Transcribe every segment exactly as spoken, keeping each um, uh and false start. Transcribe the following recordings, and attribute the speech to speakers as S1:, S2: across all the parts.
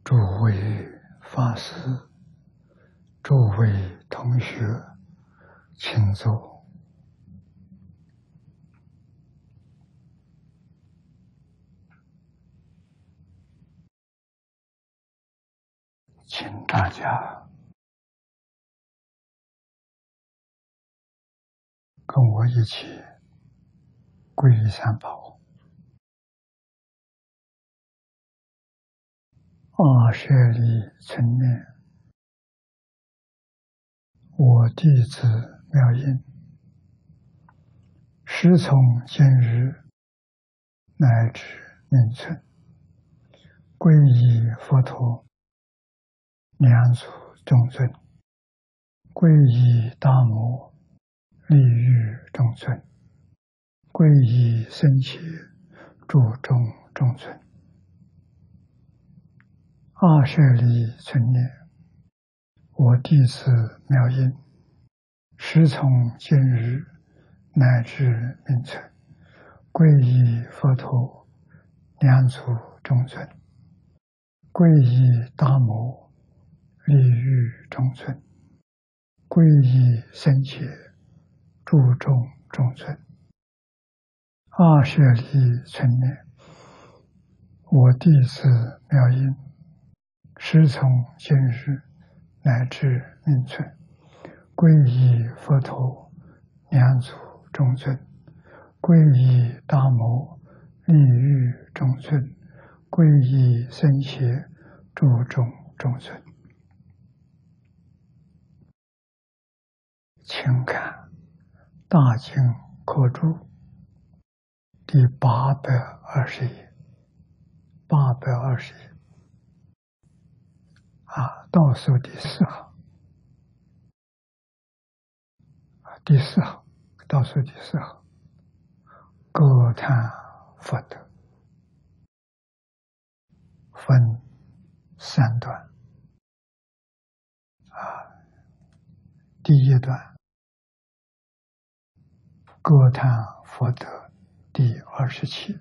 S1: 诸位法师、诸位同学，请坐。请大家跟我一起皈依三宝。二舍利存念，我弟子妙音，时从今日乃至命存，皈依佛陀、两祖众尊，皈依大摩、利欲众尊，皈依僧伽、诸众众尊。二舍利存念，我弟子妙音，时从今日乃至命存，皈依佛陀、两祖众尊，皈依大摩、利欲众尊，皈依僧伽、诸众众尊。二舍利存念，我弟子妙音，时从今日乃至命存，皈依佛陀、两祖众尊，皈依大摩、利欲众尊，皈依僧伽、诸众众尊。请看《大经科注》第八百二十页，八百二十页啊，倒数第四行，啊，第四行，倒数第四行，歌叹佛德，分三段，啊，第一段，歌叹佛德第二十七。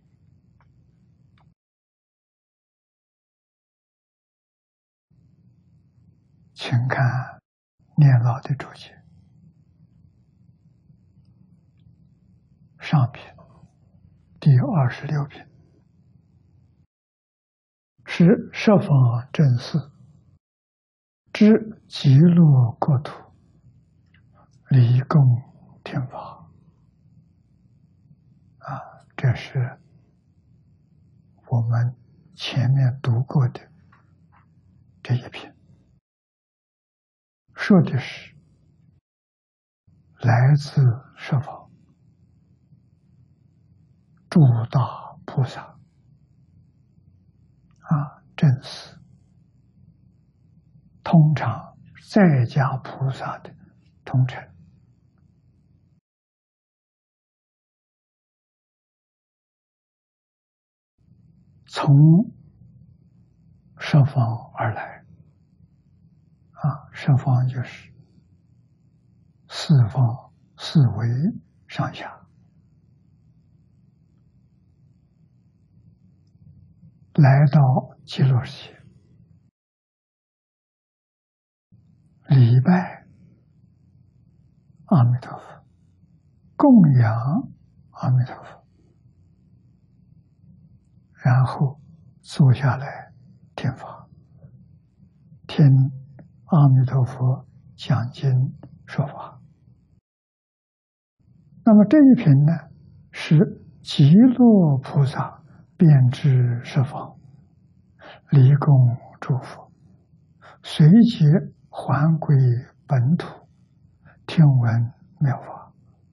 S1: 请看念老的注解，上品第二十六品，是十方正士之极乐国土离供听法。啊，这是我们前面读过的这一篇，说的是来自十方诸大菩萨啊，正是通常在家菩萨的统称，从十方而来啊，十方就是四方四维上下，来到极乐世界，礼拜阿弥陀佛，供养阿弥陀佛，然后坐下来听法，听阿弥陀佛讲经说法。那么这一品呢，是极乐菩萨遍至十方，离供诸佛，随即还归本土，听闻妙法。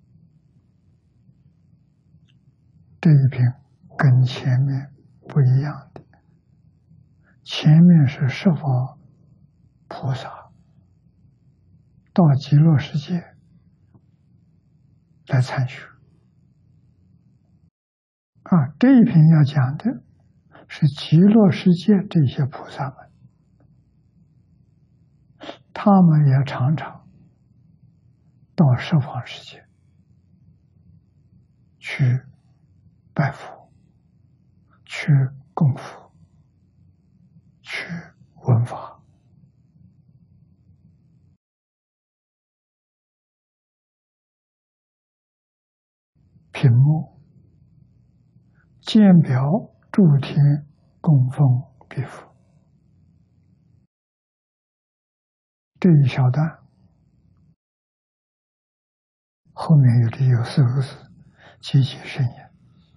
S1: 这一品跟前面不一样的，前面是十方菩萨到极乐世界来参学啊，这一品要讲的是极乐世界这些菩萨们，他们也常常到十方世界去拜佛，去供佛，去屏幕，见表诸天供奉彼佛。这一小段后面有的有四个字：极其甚也。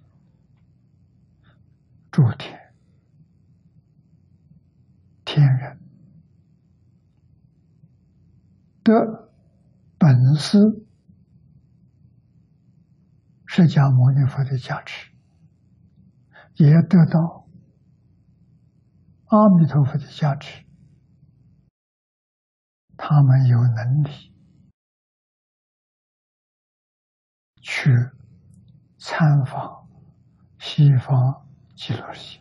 S1: 诸天、天人得本师释迦牟尼佛的加持，也得到阿弥陀佛的加持，他们有能力去参访西方极乐世界。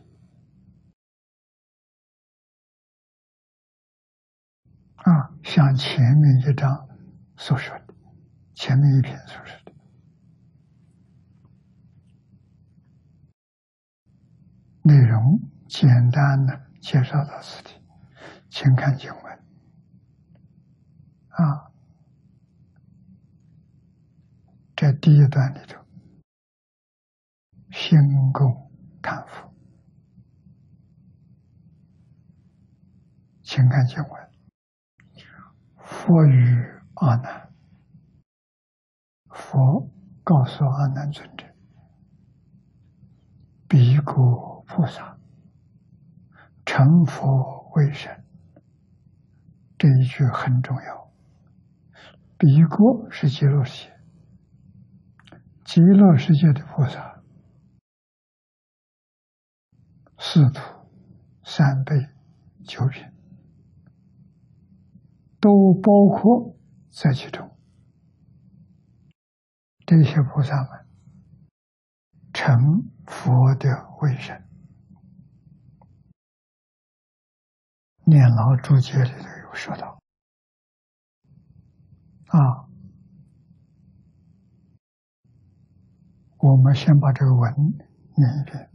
S1: 啊，像前面一章所说的，前面一篇所说的，内容简单的介绍到此地，请看经文。啊，这第一段里头，心供看佛，请看经文。佛语阿难，佛告诉阿难尊者，彼国菩萨成佛为神，这一句很重要。彼国是极乐世界，极乐世界的菩萨，四土、三辈、九品，都包括在其中。这些菩萨们成佛的为神。念老注解里头有说到啊，我们先把这个文念一遍。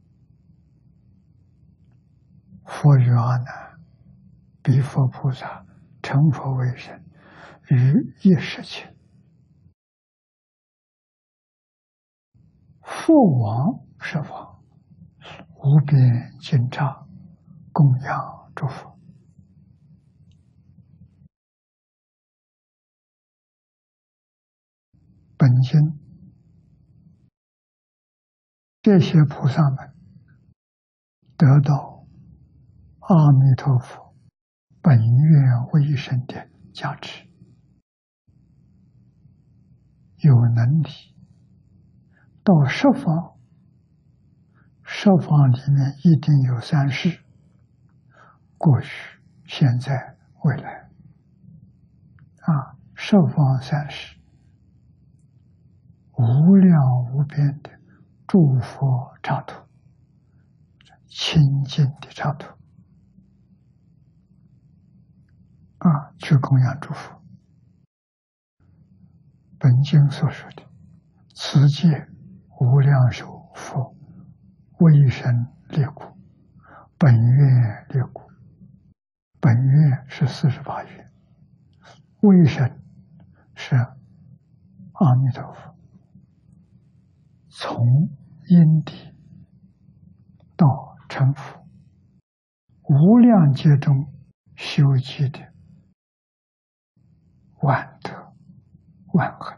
S1: 佛语阿难，彼佛菩萨成佛为神，于一时间，复往十方，无边尽刹，供养诸佛。本经这些菩萨们得到阿弥陀佛本愿威神的加持，有能力到十方，十方里面一定有三世：过去、现在、未来。啊，十方三世，无量无边的诸佛刹土，清净的刹土啊，去供养诸佛。本经所说的此界无量寿佛威神列故，本愿列故。本愿是四十八愿，威神是阿弥陀佛从因地到成佛无量劫中修集的万德万恒，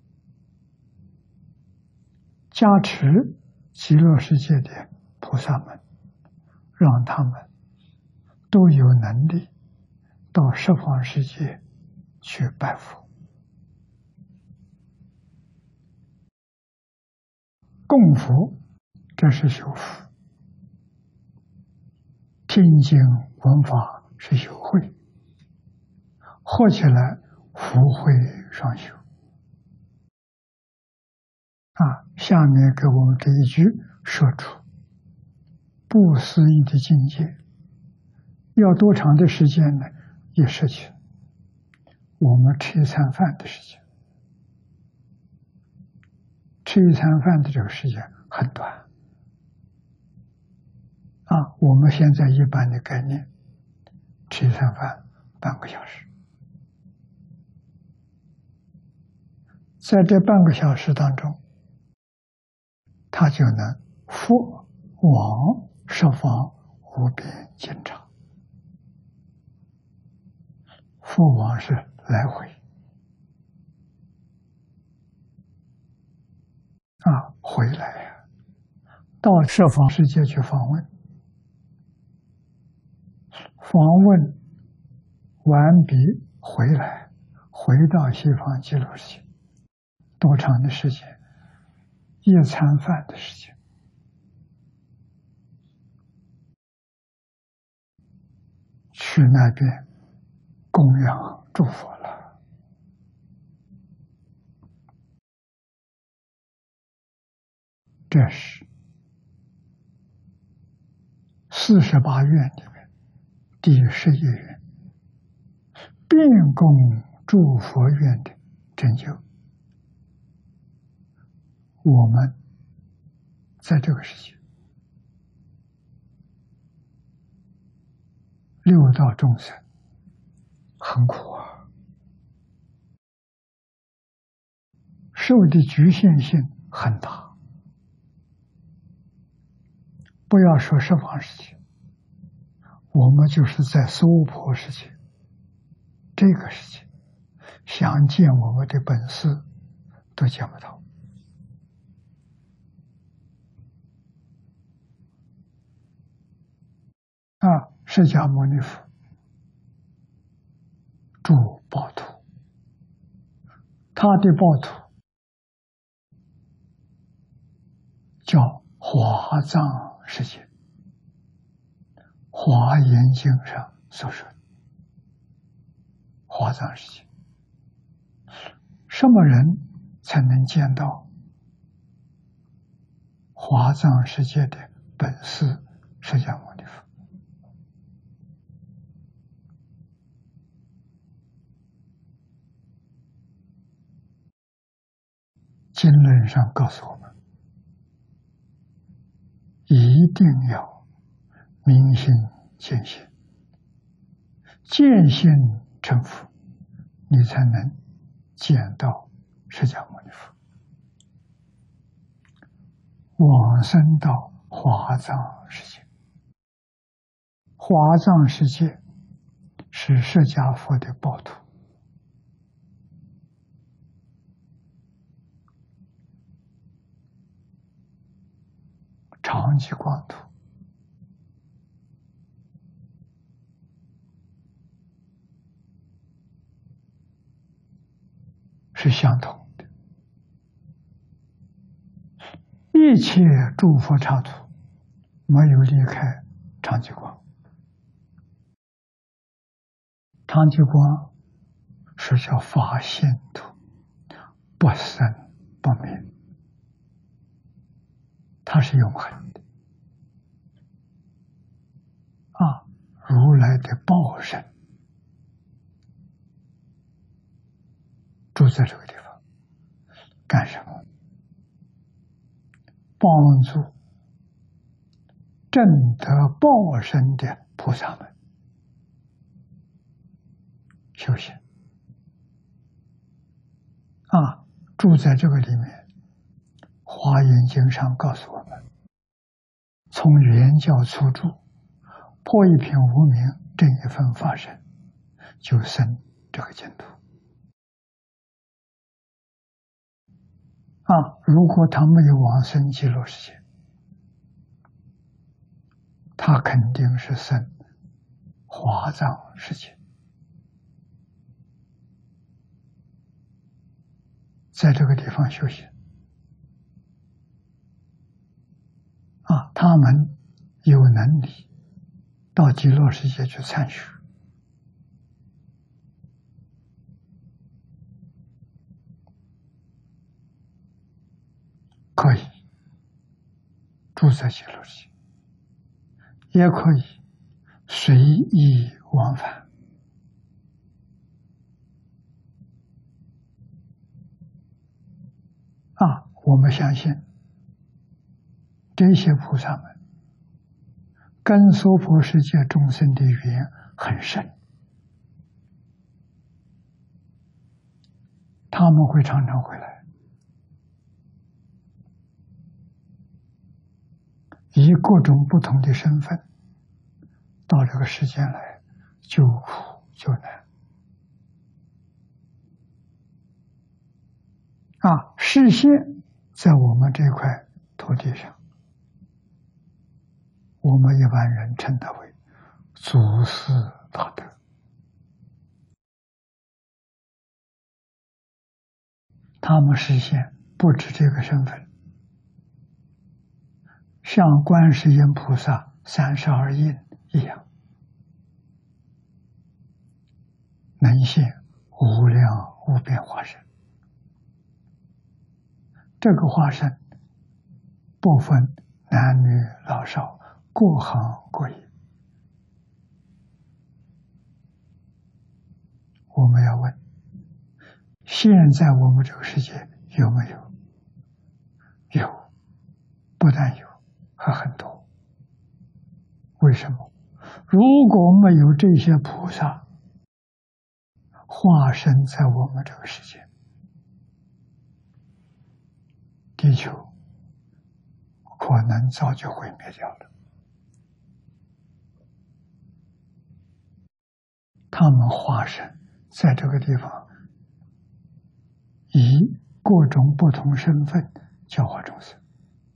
S1: 加持极乐世界的菩萨们，让他们都有能力到十方世界去拜佛。供佛，这是修福；听经闻法是修慧，合起来福慧双修。啊，下面给我们这一句说出不思议的境界，要多长的时间呢？也失去我们吃一餐饭的时间，吃一餐饭的这个时间很短啊。我们现在一般的概念，吃一餐饭半个小时，在这半个小时当中， 他就能复往十方无边经常。复往是来回啊，回来呀、啊，到十方世界去访问，访问完毕回来，回到西方极乐世界，多长的时间？一餐饭的时间。去那边供养诸佛了。这是四十八愿里面第十一愿，遍供诸佛愿的成就。我们在这个世界，六道众生很苦啊，受的局限性很大。不要说十方世界，我们就是在娑婆世界，这个世界想见我们的本事都见不到。啊，释迦牟尼佛住报土，他的报土叫华藏世界，华严经上所说的华藏世界。什么人才能见到华藏世界的本师释迦牟尼佛？经论上告诉我们，一定要明心见性，见性成佛，你才能见到释迦牟尼佛，往生到华藏世界。华藏世界是释迦佛的报土，长吉光土，是相同的。一切诸佛刹土没有离开长吉光。长吉光是叫法性土，不生不灭，它是永恒的啊！如来的报身住在这个地方，干什么？帮助证得报身的菩萨们修行啊！住在这个里面，《华严经》上告诉我们，从原教初住，破一品无明，正一分法身，就生这个净土啊！如果他没有往生极乐世界，他肯定是生华藏世界。在这个地方修行啊，他们有能力到极乐世界去参学，可以住在极乐世界，也可以随意往返啊！我们相信这些菩萨们跟娑婆世界众生的缘很深，他们会常常回来以各种不同的身份到这个世间来救苦救难啊！视线在我们这块土地上，我们一般人称它为祖师大德。他们实现不止这个身份，像观世音菩萨三十二应一样，能现无量无边化身。这个化身不分男女老少，各行各业。我们要问，现在我们这个世界有没有？有，不但有，还很多。为什么？如果没有这些菩萨化身在我们这个世界，地球可能早就毁灭掉了。他们化身在这个地方，以各种不同身份教化众生，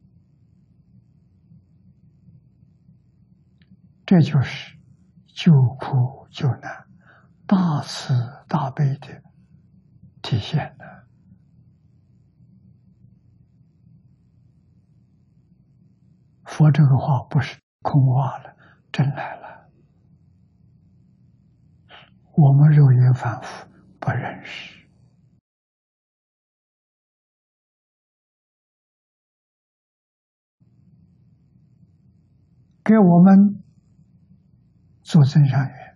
S1: 这就是救苦救难、大慈大悲的体现呢。佛这个话不是空话了，真来了。我们肉眼凡夫不认识，给我们做增上缘，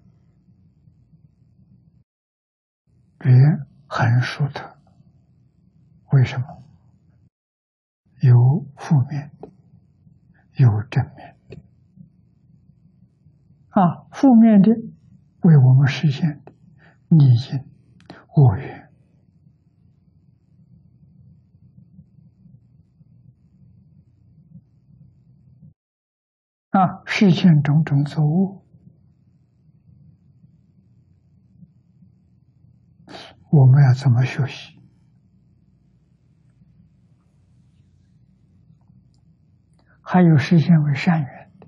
S1: 缘很殊特。为什么？有负面的，有正面的。啊，负面的为我们实现的逆境恶缘，啊，实现种种错误。我们要怎么学习？还有实现为善缘的，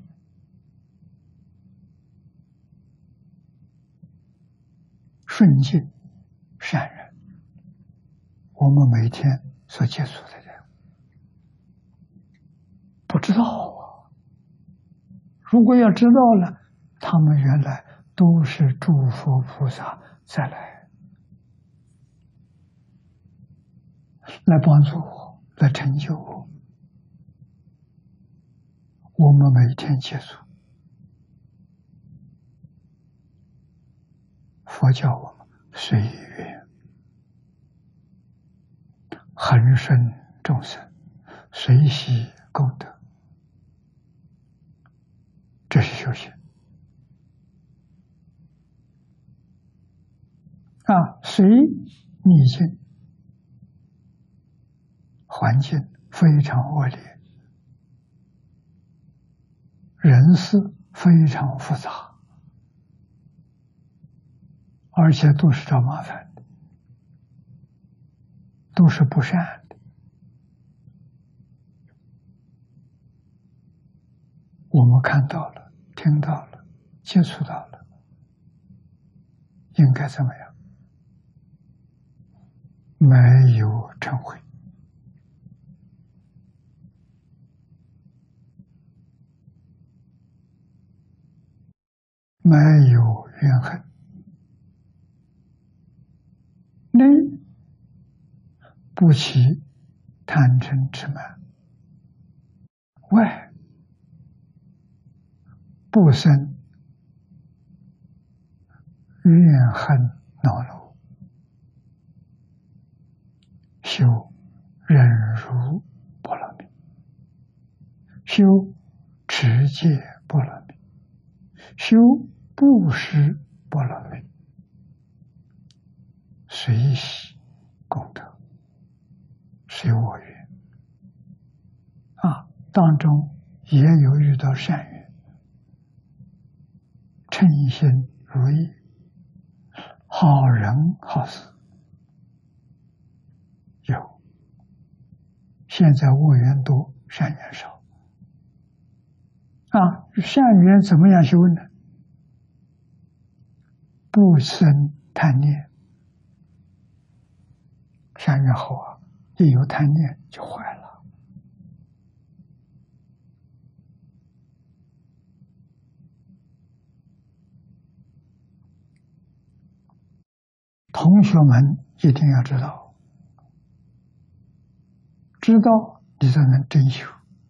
S1: 顺境善人，我们每天所接触的人不知道啊。如果要知道了，他们原来都是诸佛菩萨再来来帮助我，来成就我。我们每天接触，佛教我们随缘，恒顺众生，随喜功德，这是修行啊。随逆境，环境非常恶劣，人事非常复杂，而且都是找麻烦的，都是不善的。我们看到了，听到了，接触到了，应该怎么样？没有忏悔，没有怨恨，内不起贪嗔痴慢，外不生怨恨恼怒，修忍辱波罗蜜，修持戒波罗蜜，修布施波罗蜜，随喜功德，随我缘啊。当中也有遇到善缘，称心如意，好人好事有。现在恶缘多，善缘少。啊，善缘怎么样修呢？不生贪念。善缘好啊，一有贪念就坏了。同学们一定要知道，知道你才能真修。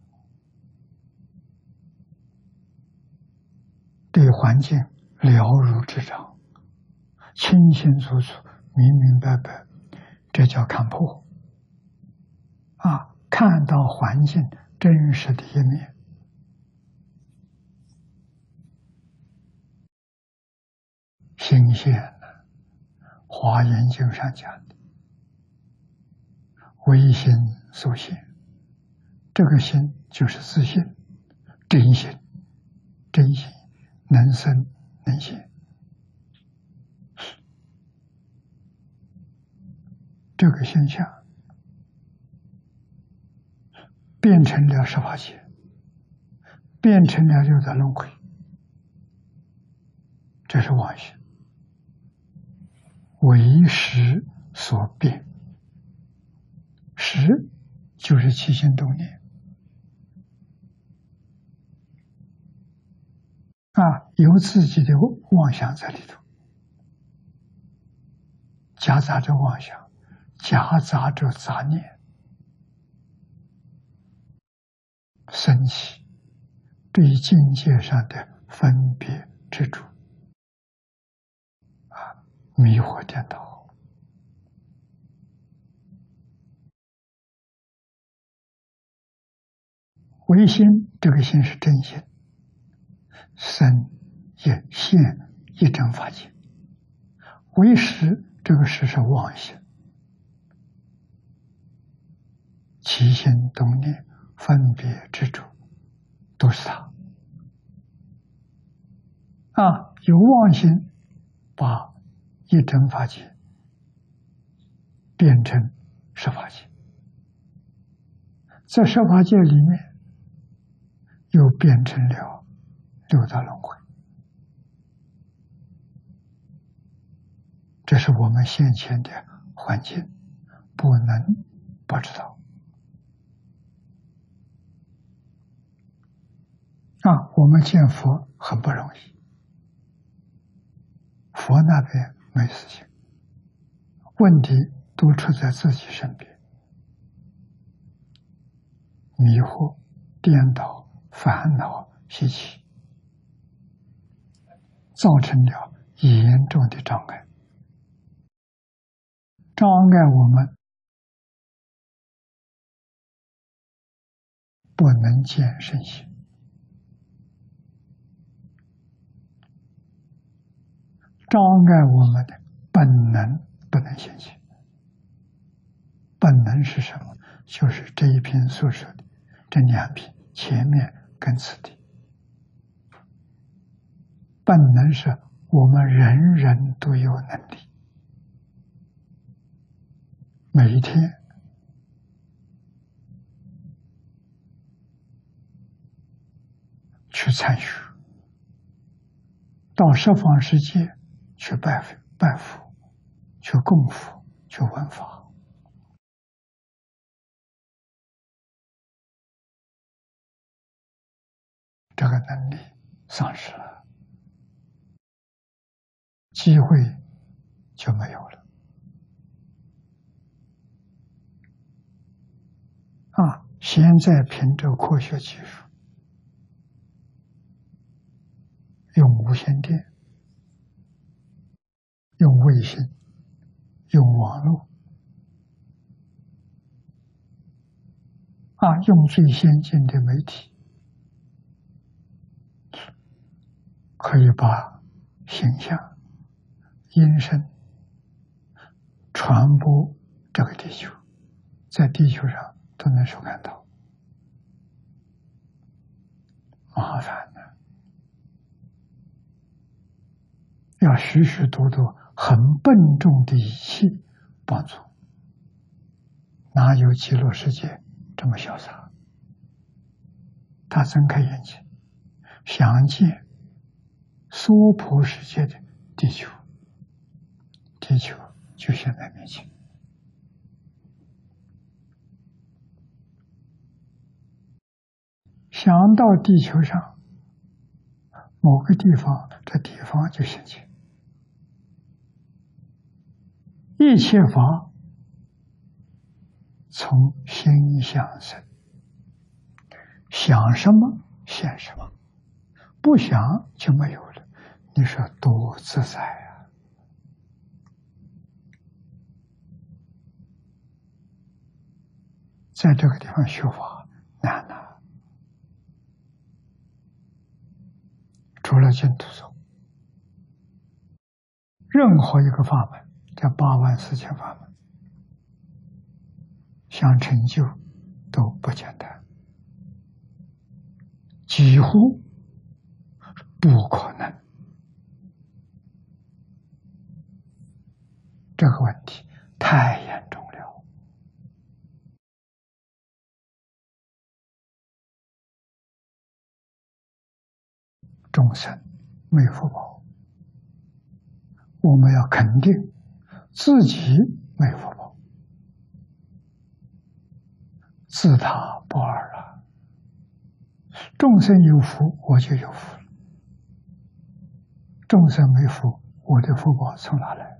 S1: 对环境了如指掌，清清楚楚、明明白白，这叫看破。啊，看到环境真实的一面。心现了，华严经上讲的，唯心所现，这个心就是自信、真心、真心能生能现。这个现象变成了十法界，变成了六道轮回，这是妄心，为识所变。识就是起心动念啊，有自己的妄想在里头，夹杂着妄想，夹杂着杂念，升起对境界上的分别执着，啊，迷惑颠倒。唯心，这个心是真心，生也现一真法界。唯识，这个识是妄心，起心动念、分别执着，都是它。啊，有妄心，把一真法界变成十法界，在十法界里面又变成了六道轮回。这是我们现前的环境，不能不知道。啊，我们见佛很不容易，佛那边没事情，问题都出在自己身边，迷惑、颠倒、烦恼习气，造成了严重的障碍，障碍我们不能见圣行，障碍我们的本能不能现行。本能是什么？就是这一篇所说的这两篇前面跟次第。本能是我们人人都有能力，每一天去参学，到十方世界去拜拜佛，去供佛，去闻法。这个能力丧失了，机会就没有了。啊，现在凭着科学技术，用无线电、用卫星、用网络，啊，用最先进的媒体，可以把形象、音声传播这个地球，在地球上都能收看到。 麻烦了，要许许多多很笨重的仪器帮助，哪有极乐世界这么潇洒？他睁开眼睛，想见娑婆世界的地球，地球就现在面前。想到地球上某个地方，这地方就现前。一切法从心想生，想什么现什么，不想就没有了。你说多自在啊！在这个地方学法难呐。除了净土宗，任何一个法门，这八万四千法门，想成就都不简单，几乎不可能。这个问题太严重了。众生没福报，我们要肯定自己没福报，自他不二了。众生有福，我就有福了；众生没福，我的福报从哪来？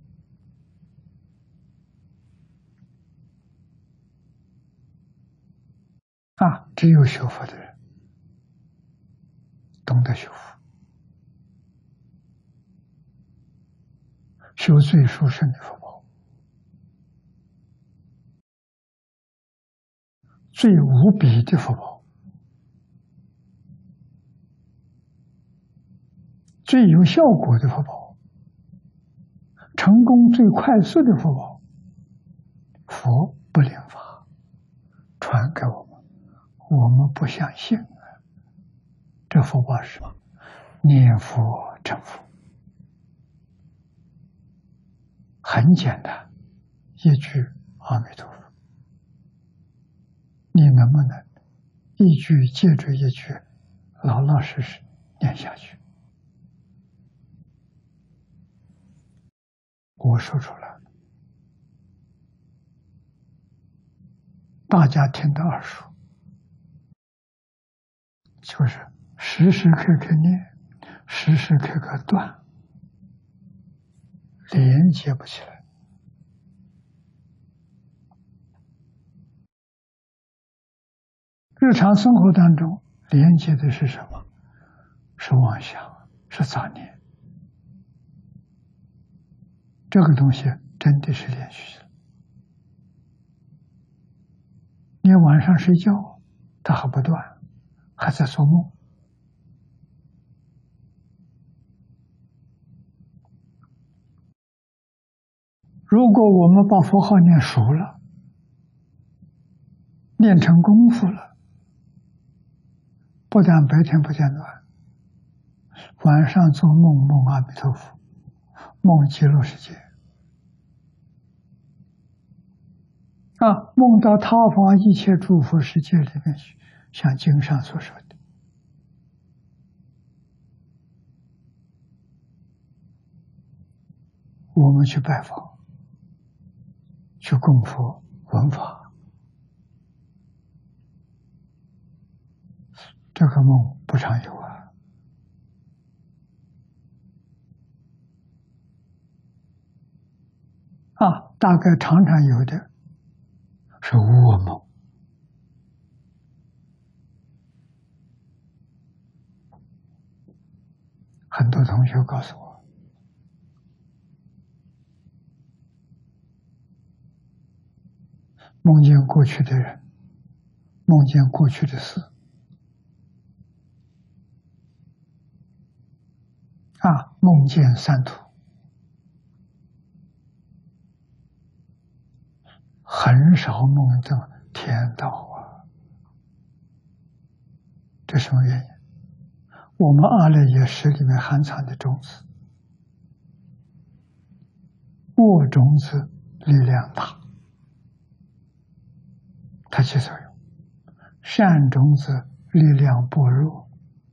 S1: 啊，只有学佛的人懂得学佛，修最殊胜的福报，最无比的福报，最有效果的福报，成功最快速的福报。佛不领法传给我们，我们不相信。这福报是什么？念佛成佛，很简单，一句阿弥陀佛。你能不能一句接着一句，老老实实念下去？我说出来了，大家听得耳熟，就是时时刻刻念，时时刻刻断，连接不起来。日常生活当中连接的是什么？是妄想，是杂念。这个东西真的是连续的。你晚上睡觉，它还不断，还在做梦。如果我们把佛号念熟了，练成功夫了，不但白天不间断，晚上做梦梦阿弥陀佛，梦极乐世界，啊，梦到他方一切诸佛世界里面去，像经上所说的。我们去拜访，去供佛闻法，这个梦不常有啊。啊，大概常常有的是噩梦。很多同学告诉我，梦见过去的人，梦见过去的事，啊，梦见三途，很少梦到天道啊。这什么原因？ 我们阿赖耶识里面含藏的种子，恶种子力量大，它起作用；善种子力量薄弱，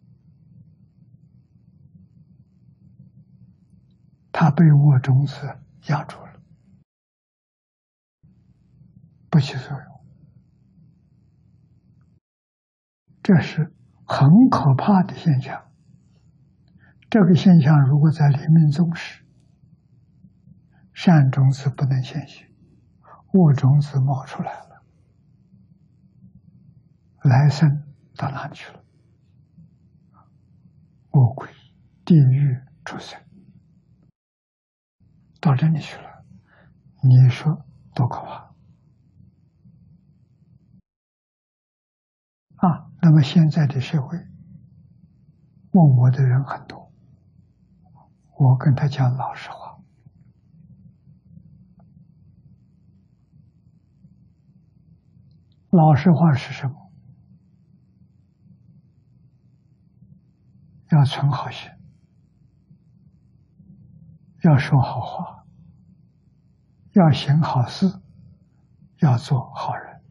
S1: 它被恶种子压住了，不起作用。这是很可怕的现象。这个现象如果在临命终时，善种子不能现行，恶种子冒出来了，来生到哪里去了？恶鬼、地狱、畜生，到这里去了。你说多可怕啊！那么现在的社会，问我的人很多，我跟他讲老实话。老实话是什么？要存好心，要说好话，要行好事，要做好人，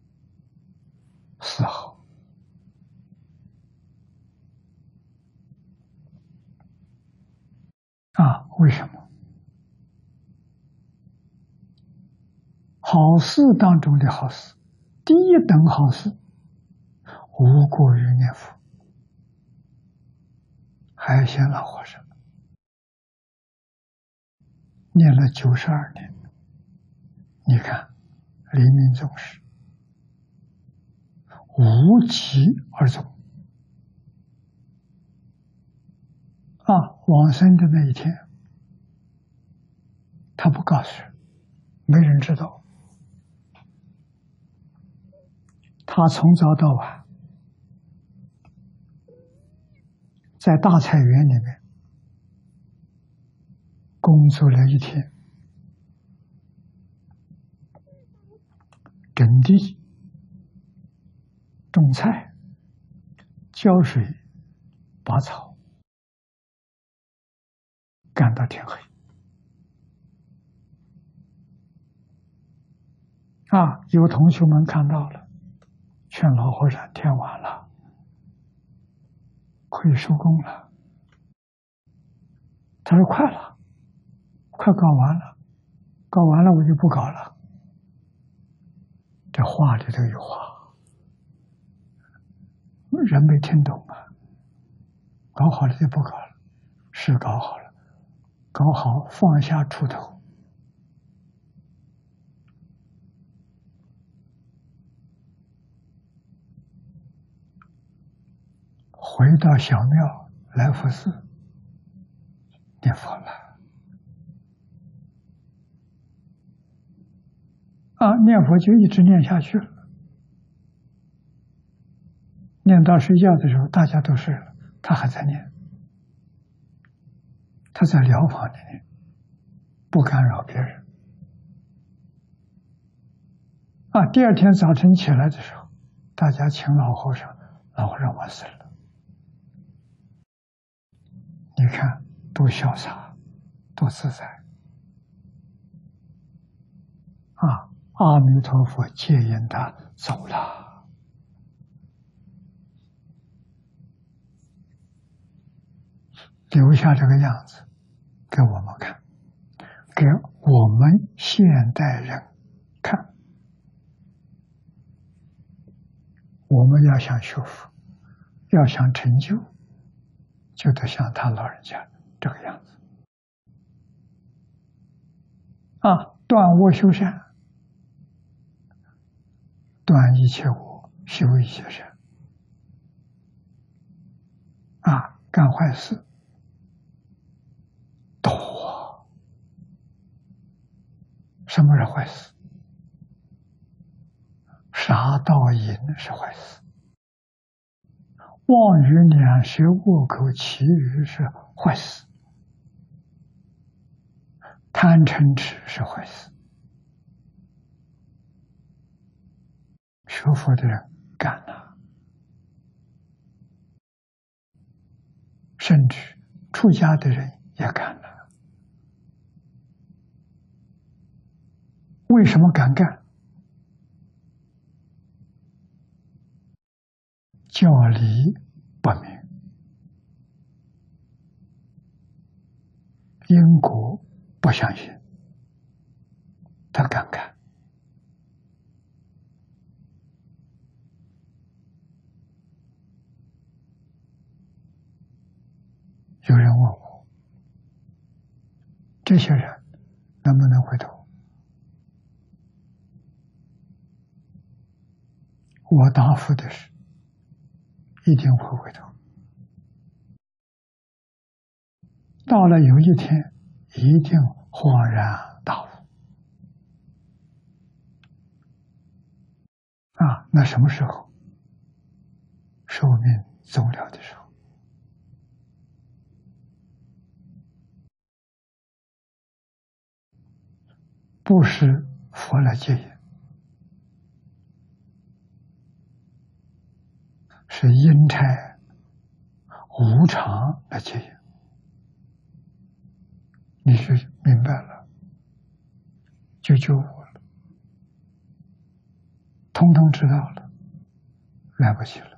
S1: 丝毫。啊，为什么？好事当中的好事，第一等好事，无过于念佛。海鲜老和尚念了九十二年，你看，黎明终时，无疾而终。啊，往生的那一天，他不告诉人，没人知道。他从早到晚在大菜园里面工作了一天，整地、种菜、浇水、拔草，干到天黑。啊，有同学们看到了，劝老和尚天晚了，可以收工了。他说快了，快搞完了，搞完了我就不搞了。这话里头有话，人没听懂啊。搞好了就不搞了，是搞好了，搞好放下锄头。回到小庙来佛寺念佛了。啊，念佛就一直念下去了，念到睡觉的时候，大家都睡了，他还在念。他在疗房里念，不干扰别人。啊，第二天早晨起来的时候，大家请老和尚，老和尚完事了。你看，多潇洒，多自在啊！阿弥陀佛接引他走了，留下这个样子给我们看，给我们现代人看。我们要想修复，要想成就，就得像他老人家这个样子啊！断恶修善，断一切恶，修一切善啊！干坏事多，什么是坏事？杀盗淫是坏事，妄语两舌恶口绮语是坏事，贪嗔痴是坏事。学佛的人干了甚至出家的人也敢了。为什么敢干？教理不明，因果不相信，他敢干。有人问我，这些人能不能回头？我答复的是，一定会回头。到了有一天，一定恍然大悟。啊，那什么时候？寿命走了的时候。不是佛来戒引，是阴差无常来戒引。你就明白了，就救我了，通通知道了，来不及了。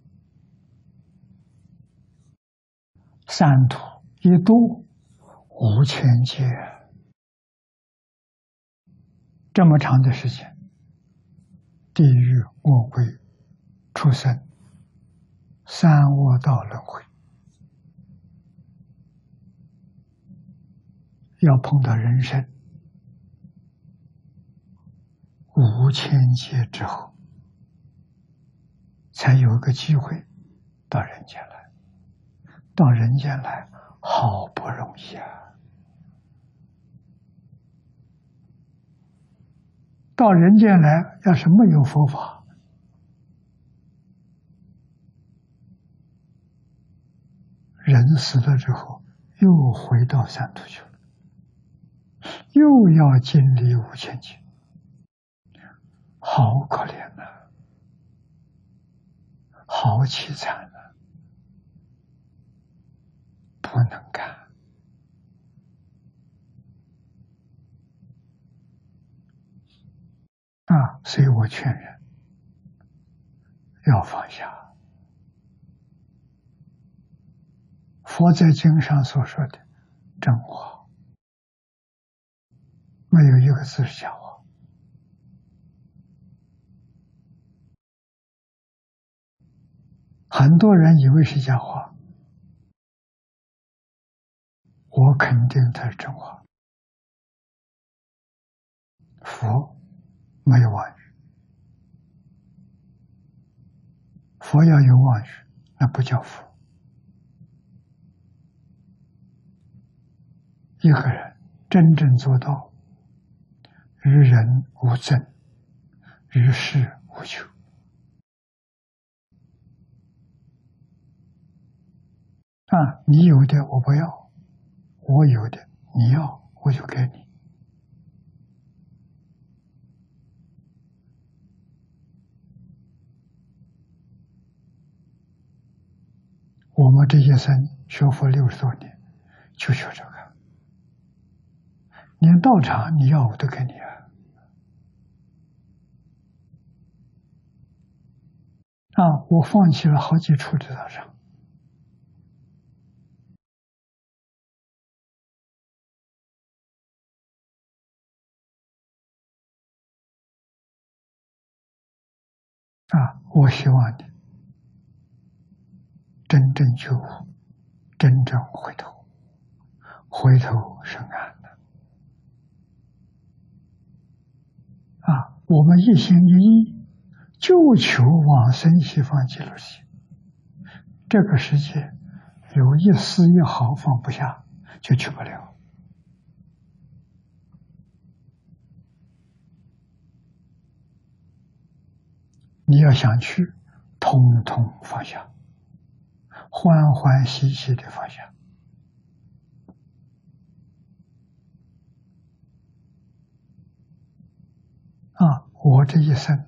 S1: 三途一度无千劫，这么长的时间，地狱、恶鬼、畜生、三恶道轮回，要碰到人生五千劫之后，才有个机会到人间来。到人间来，好不容易啊！到人间来，要是没有佛法，人死了之后，又回到三途去了，又要经历五千劫，好可怜呐、啊，好凄惨呐、啊，不能干啊！所以我劝人要放下。佛在经上所说的真话，没有一个字是假话。很多人以为是假话，我肯定它是真话。佛没有妄语，佛要有妄语，那不叫佛。一个人真正做到与人无憎，与世无求，啊，你有的我不要，我有的你要，我就给你。我们这一生学佛六十多年，就学这个，连道场你要我都给你啊！啊，我放弃了好几处的道场。啊，我希望你真正觉悟，真正回头，回头是岸的。啊，我们一心一意，就求往生西方极乐世界。这个世界有一丝一毫放不下，就去不了。你要想去，统统放下，欢欢喜喜的放下。啊，我这一生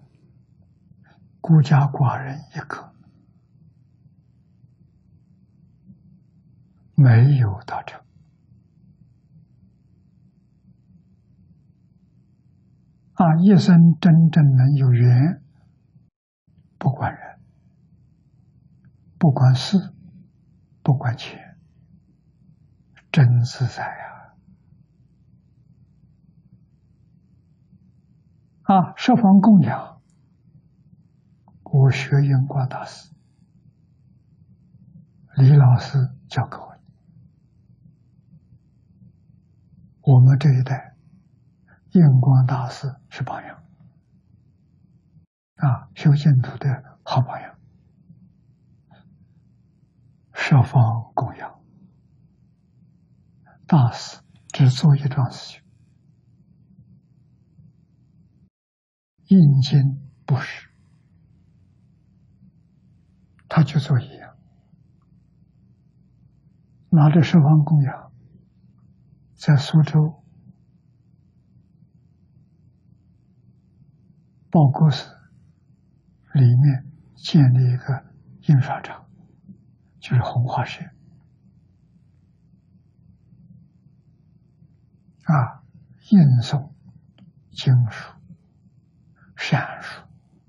S1: 孤家寡人一个， 没有达成。啊，一生真正能有缘，不管人，不管事，不管钱，真自在呀！啊，十方供养，我学印光大师李老师教给我的，我们这一代印光大师是榜样啊，修净土的好榜样。十方供养，大师只做一桩事情，印经布施，他就做一样，拿着十方供养，在苏州报国寺里面建立一个印刷厂，就是弘化社啊，印诵经书、善书，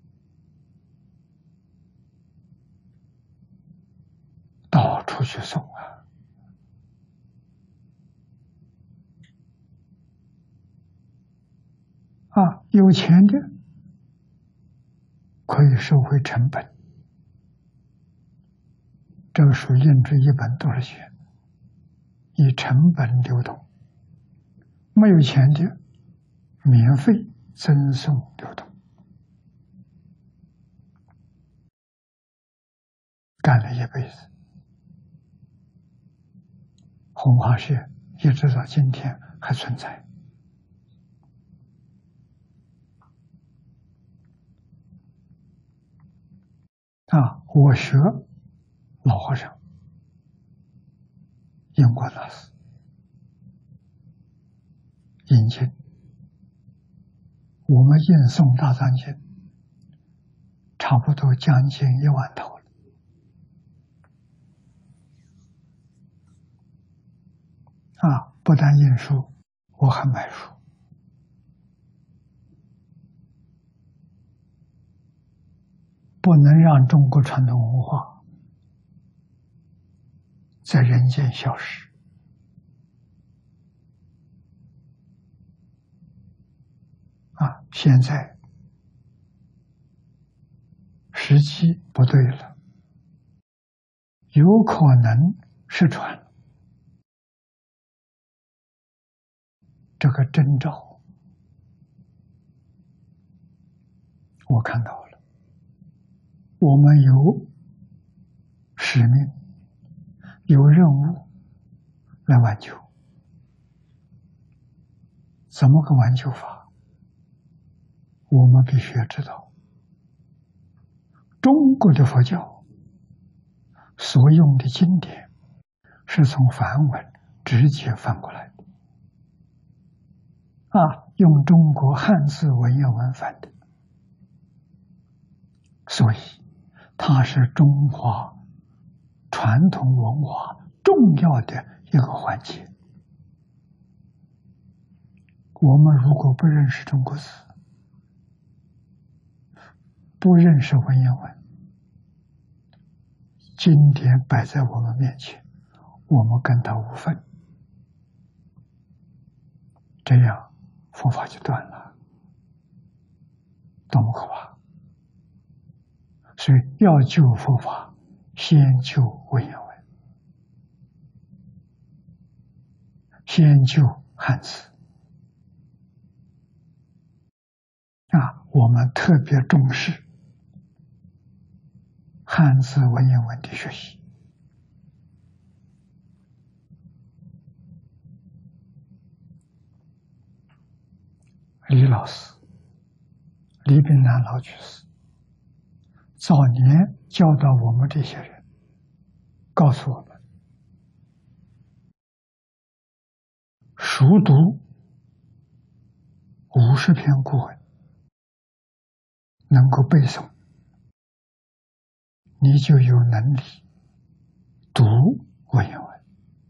S1: 到处去送啊！啊，有钱的可以收回成本，这个书印制一本多少钱？以成本流通。没有钱的，免费赠送流通。干了一辈子，弘化社一直到今天还存在。啊，我学老和尚印光大师印经，我们印诵大藏经差不多将近一万套了。啊，不但印书，我还买书。不能让中国传统文化在人间消失。啊，现在时机不对了，有可能失传了。这个征兆我看到了，我们有使命，有任务来挽救。怎么个挽救法？我们必须要知道，中国的佛教所用的经典是从梵文直接翻过来的，啊，用中国汉字文言文翻的，所以它是中华传统文化重要的一个环节。我们如果不认识中国字，不认识文言文，经典摆在我们面前，我们跟它无分，这样佛法就断了，多么可怕！所以要救佛法，先救文言文，先救汉字。啊，我们特别重视汉字文言文的学习。李老师，李炳南老居士，早年教导我们这些人，告诉我们，熟读五十篇古文，能够背诵，你就有能力读文言文。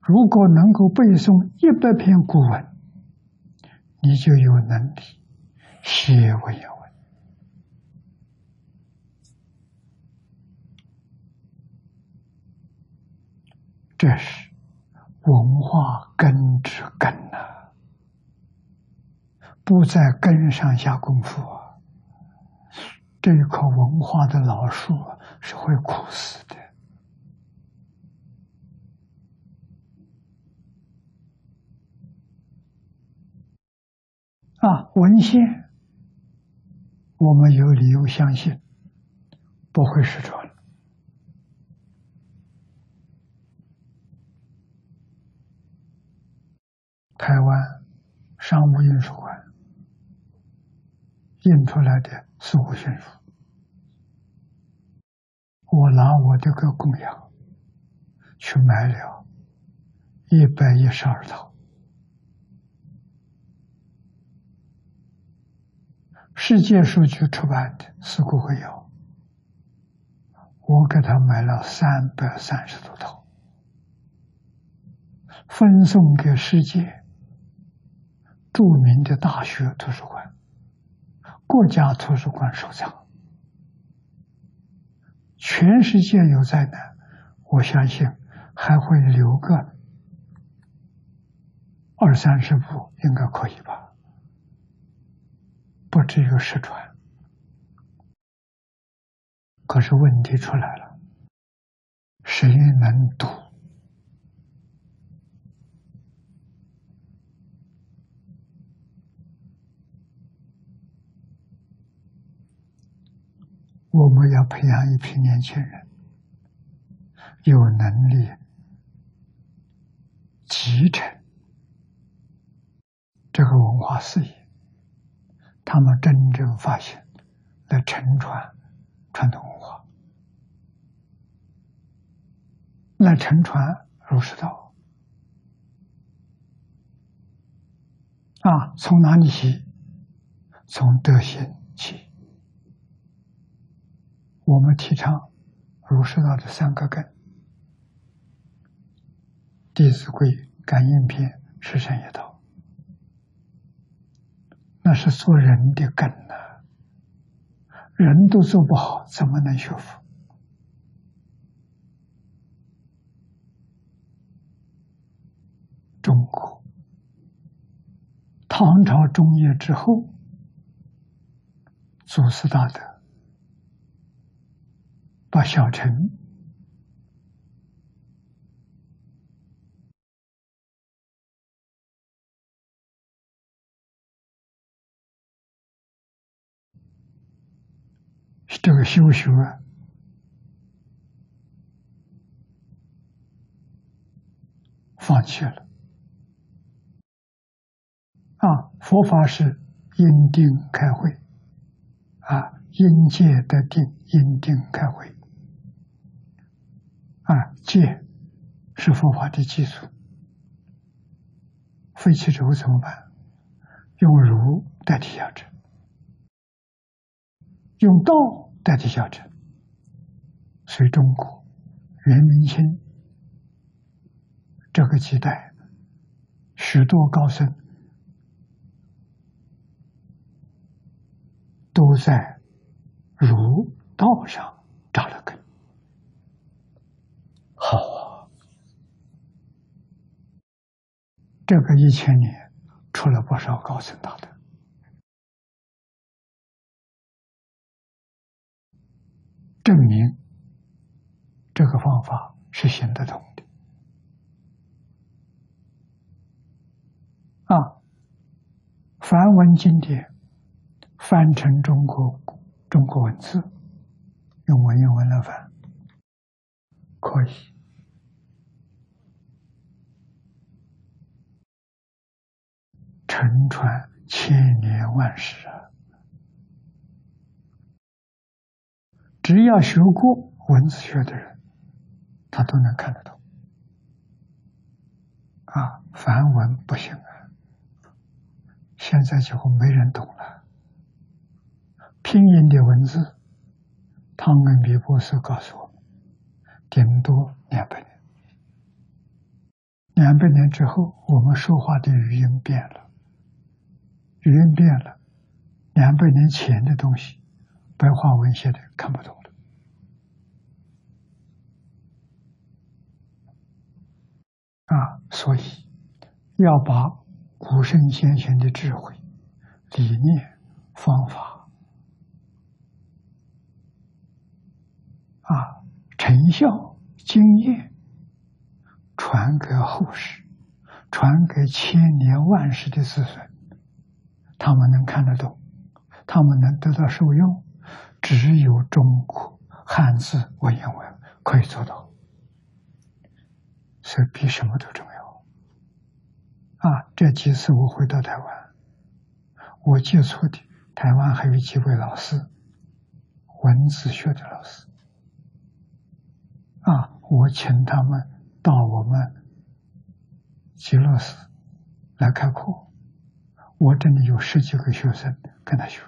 S1: 如果能够背诵一百篇古文，你就有能力写文言文。这是文化根之根呐、啊，不在根上下功夫啊，这一棵文化的老树啊是会枯死的。啊，文献我们有理由相信不会失传。台湾商务印书馆印出来的《四库全书》，我拿我这个供养去买了一百一十二套。世界书局出版的《四库会要》，我给他买了三百三十多套，分送给世界著名的大学图书馆、国家图书馆收藏。全世界有灾难，我相信还会留个二三十部，应该可以吧？不至于失传。可是问题出来了，谁能读？我们要培养一批年轻人，有能力继承这个文化事业，他们真正发现来承传传统文化，来承传儒释道。啊，从哪里起？从德行起。我们提倡儒释道的三个根：《弟子规》、感应篇、十善业道，那是做人的根呐、啊。人都做不好，怎么能学佛？中国唐朝中叶之后，祖师大德把小乘这个修学放弃了。啊，佛法是因定开慧，啊，因戒得定，因定开慧。啊，戒是佛法的基础，废弃之后怎么办？用儒代替小乘，用道代替小乘。所以中国元明清这个几代，许多高僧都在儒道上扎了根。好啊，这个一千年出了不少高僧大德，证明这个方法是行得通的。啊，梵文经典翻成中国中国文字，用文言文来翻，可以。承传千年万世啊！只要学过文字学的人，他都能看得懂。啊，梵文不行啊，现在几乎没人懂了。拼音的文字，汤恩比博士告诉我们，顶多两百年。 两百年之后，我们说话的语音变了，语音变了，两百年前的东西，白话文写的看不懂了。啊，所以要把古圣先贤的智慧、理念、方法啊、成效、经验传给后世，传给千年万世的子孙，他们能看得懂，他们能得到受用，只有中国汉字文言文可以做到，所以比什么都重要。啊，这几次我回到台湾，我接触的台湾还有几位老师，文字学的老师，啊，我请他们到我们极乐寺来开课，我这里有十几个学生跟他学，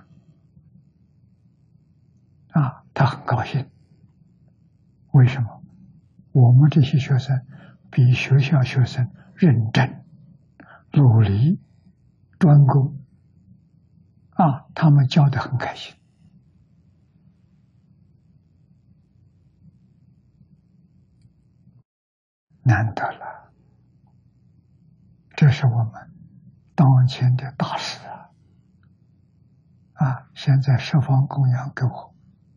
S1: 啊，他很高兴。为什么？我们这些学生比学校学生认真、努力、专攻，啊，他们教得很开心。难得了，这是我们当前的大事啊！啊，现在十方供养给我，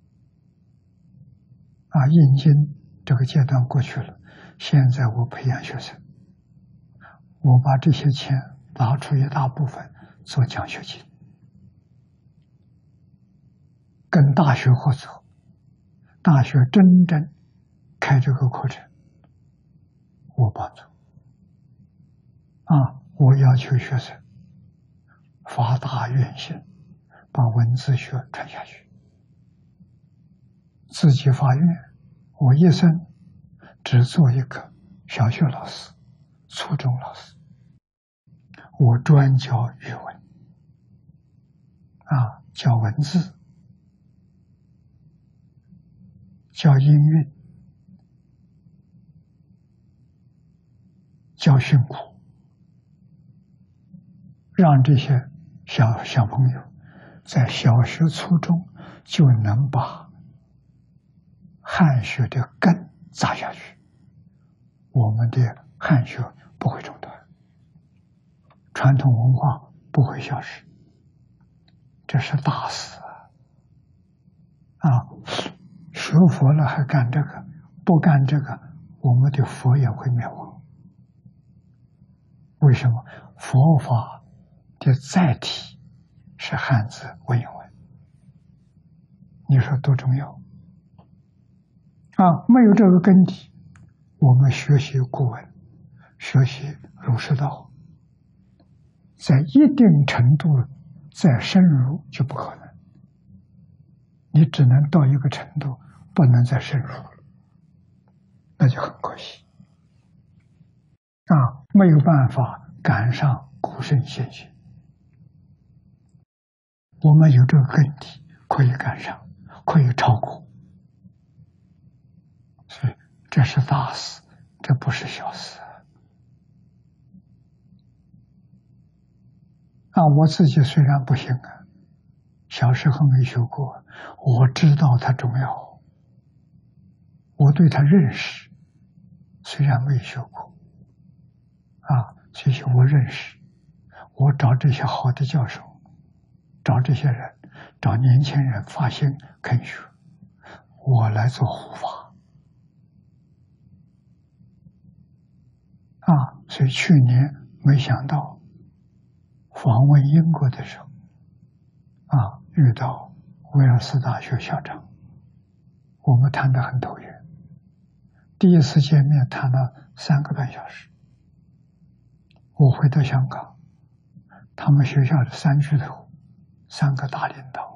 S1: 啊，印经这个阶段过去了，现在我培养学生，我把这些钱拿出一大部分做奖学金，跟大学合作，大学真正开这个课程，我帮助。啊，我要求学生发大愿心，把文字学传下去。自己发愿，我一生只做一个小学老师、初中老师，我专教语文，啊，教文字，教音韵，教训诂，让这些小小朋友在小学、初中就能把汉学的根扎下去，我们的汉学不会中断，传统文化不会消失，这是大事啊！啊，学佛了还干这个，不干这个，我们的佛也会灭亡。为什么？佛法的载体是汉字文言文，你说多重要啊！没有这个根底，我们学习古文，学习儒释道，在一定程度再深入就不可能，你只能到一个程度，不能再深入了，那就很可惜啊！没有办法赶上古圣先贤，我们有这个根底，可以赶上，可以超过，所以这是大事，这不是小事啊！我自己虽然不行啊，小时候没学过，我知道它重要，我对它认识，虽然没学过啊，所以我认识，我找这些好的教授，找这些人，找年轻人发心肯学，我来做护法啊！所以去年没想到访问英国的时候啊，遇到威尔斯大学校长，我们谈得很投缘，第一次见面谈了三个半小时。我回到香港，他们学校的三巨头，三个大领导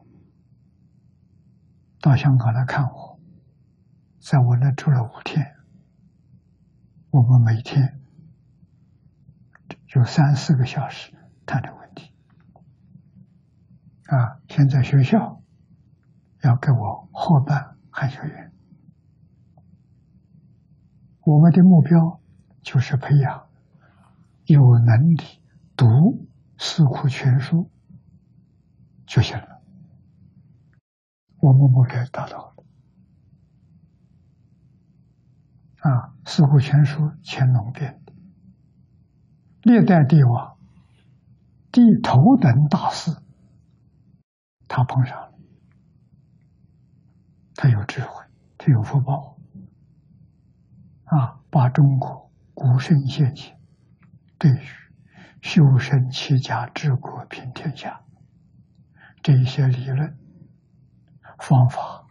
S1: 到香港来看我，在我那住了五天，我们每天有三四个小时谈的问题啊！现在学校要给我合办汉学院，我们的目标就是培养有能力读《四库全书》就行了。我们目标达到了。啊，《四库全书》乾隆编的，历代帝王、第头等大事，他碰上了，他有智慧，他有福报，啊，把中国古圣先贤对于修身齐家治国平天下这一些理论方法，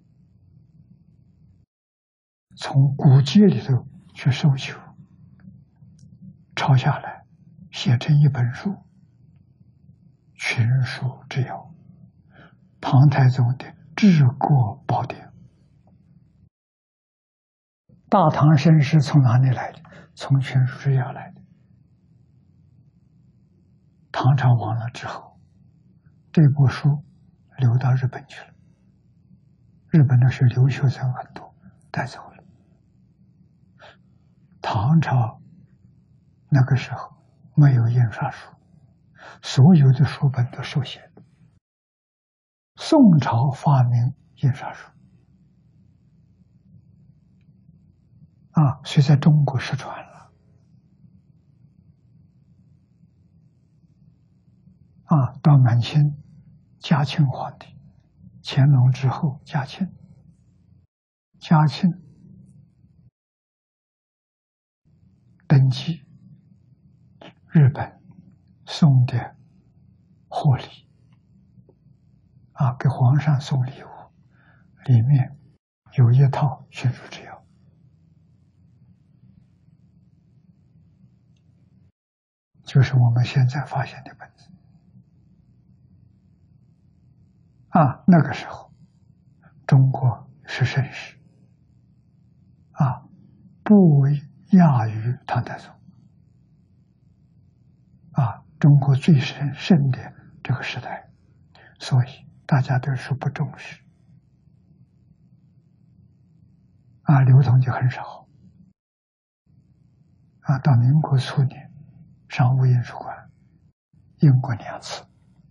S1: 从古籍里头去收求，抄下来，写成一本书，群书之要，唐太宗的治国宝典。大唐盛世从哪里来的？从群书之要来的。唐朝亡了之后，这部书流到日本去了，日本的是留学生很多，带走了。唐朝那个时候没有印刷术，所有的书本都手写的。宋朝发明印刷术，啊，所以在中国失传了。啊，到满清嘉庆皇帝，乾隆之后嘉庆，嘉庆登基，日本送的贺礼，啊，给皇上送礼物，里面有一套群书之要，就是我们现在发现的本子。啊，那个时候中国是盛世，啊，不亚于唐太宗，啊，中国最盛盛的这个时代，所以大家对书不重视，啊，流通就很少。啊，到民国初年，商务印书馆印过两次。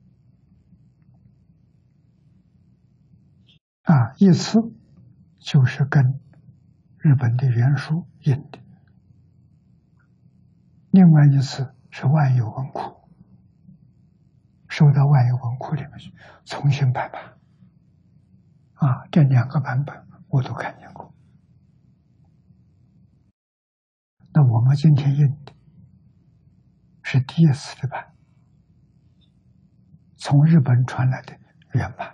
S1: 啊，一次就是跟日本的原书印的，另外一次是万有文库，收到万有文库里面去重新排版。啊，这两个版本我都看见过。那我们今天印的是第一次的版，从日本传来的原版。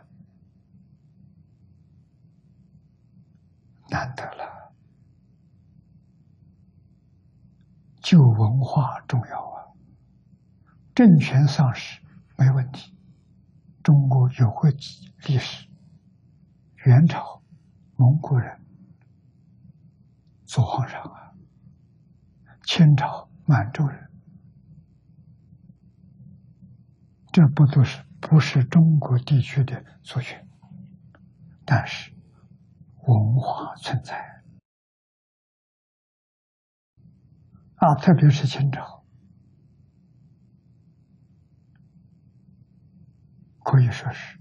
S1: 难得了，旧文化重要啊，政权丧失没问题。中国有过历史，元朝蒙古人做皇上啊，清朝满洲人，这不都是不是中国地区的族群，但是文化存在啊，特别是清朝，可以说是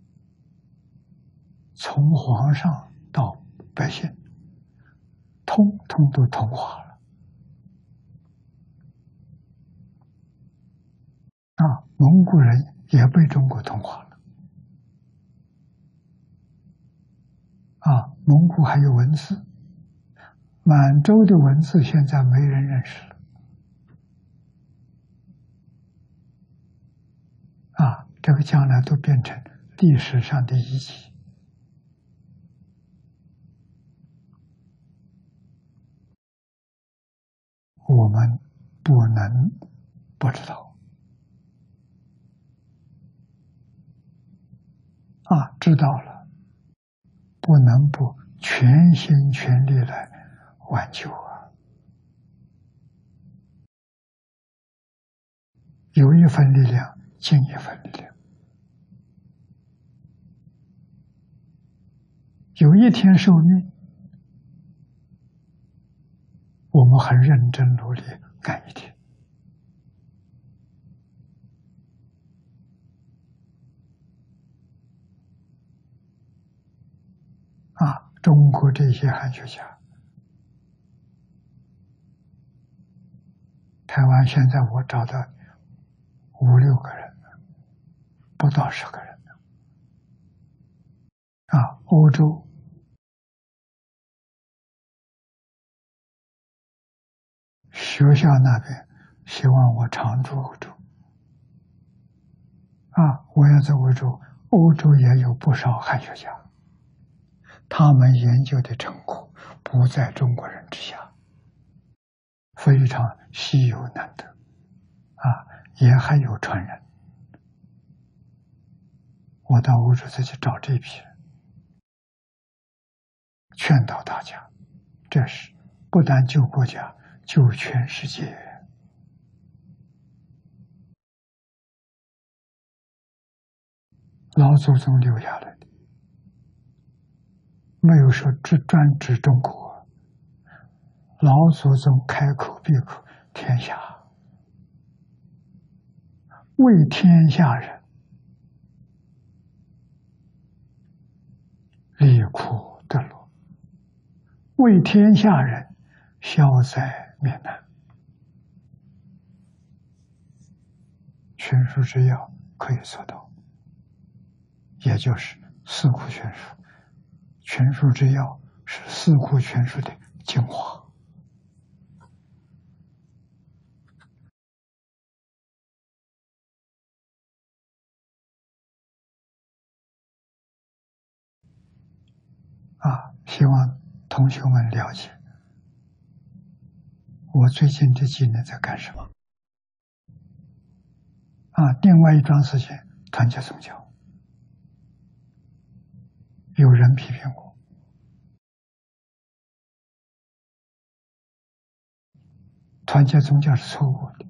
S1: 从皇上到百姓，通通都同化了。啊，蒙古人也被中国同化了。啊，蒙古还有文字，满洲的文字现在没人认识了。啊，这个将来都变成历史上的遗迹。我们不能不知道。啊，知道了，不能不全心全力来挽救啊！有一份力量，尽一份力量。有一天受命，我们很认真努力干一天， 啊，中国这些汉学家，台湾现在我找到五六个人，不到十个人。啊，欧洲学校那边希望我常驻欧洲。啊，我要在欧洲，欧洲也有不少汉学家，他们研究的成果不在中国人之下，非常稀有难得。啊，也还有传人。我到欧洲再去找这批人，劝导大家，这是不但救国家，救全世界。老祖宗留下来的，没有说只专指中国，老祖宗开口闭口天下，为天下人离苦得乐，为天下人消灾免难。全书之要可以做到，也就是四库全书。全书之要是四库全书的精华。啊，希望同学们了解我最近这几年在干什么。啊，另外一桩事情，团结宗教，有人批评我，团结宗教是错误的。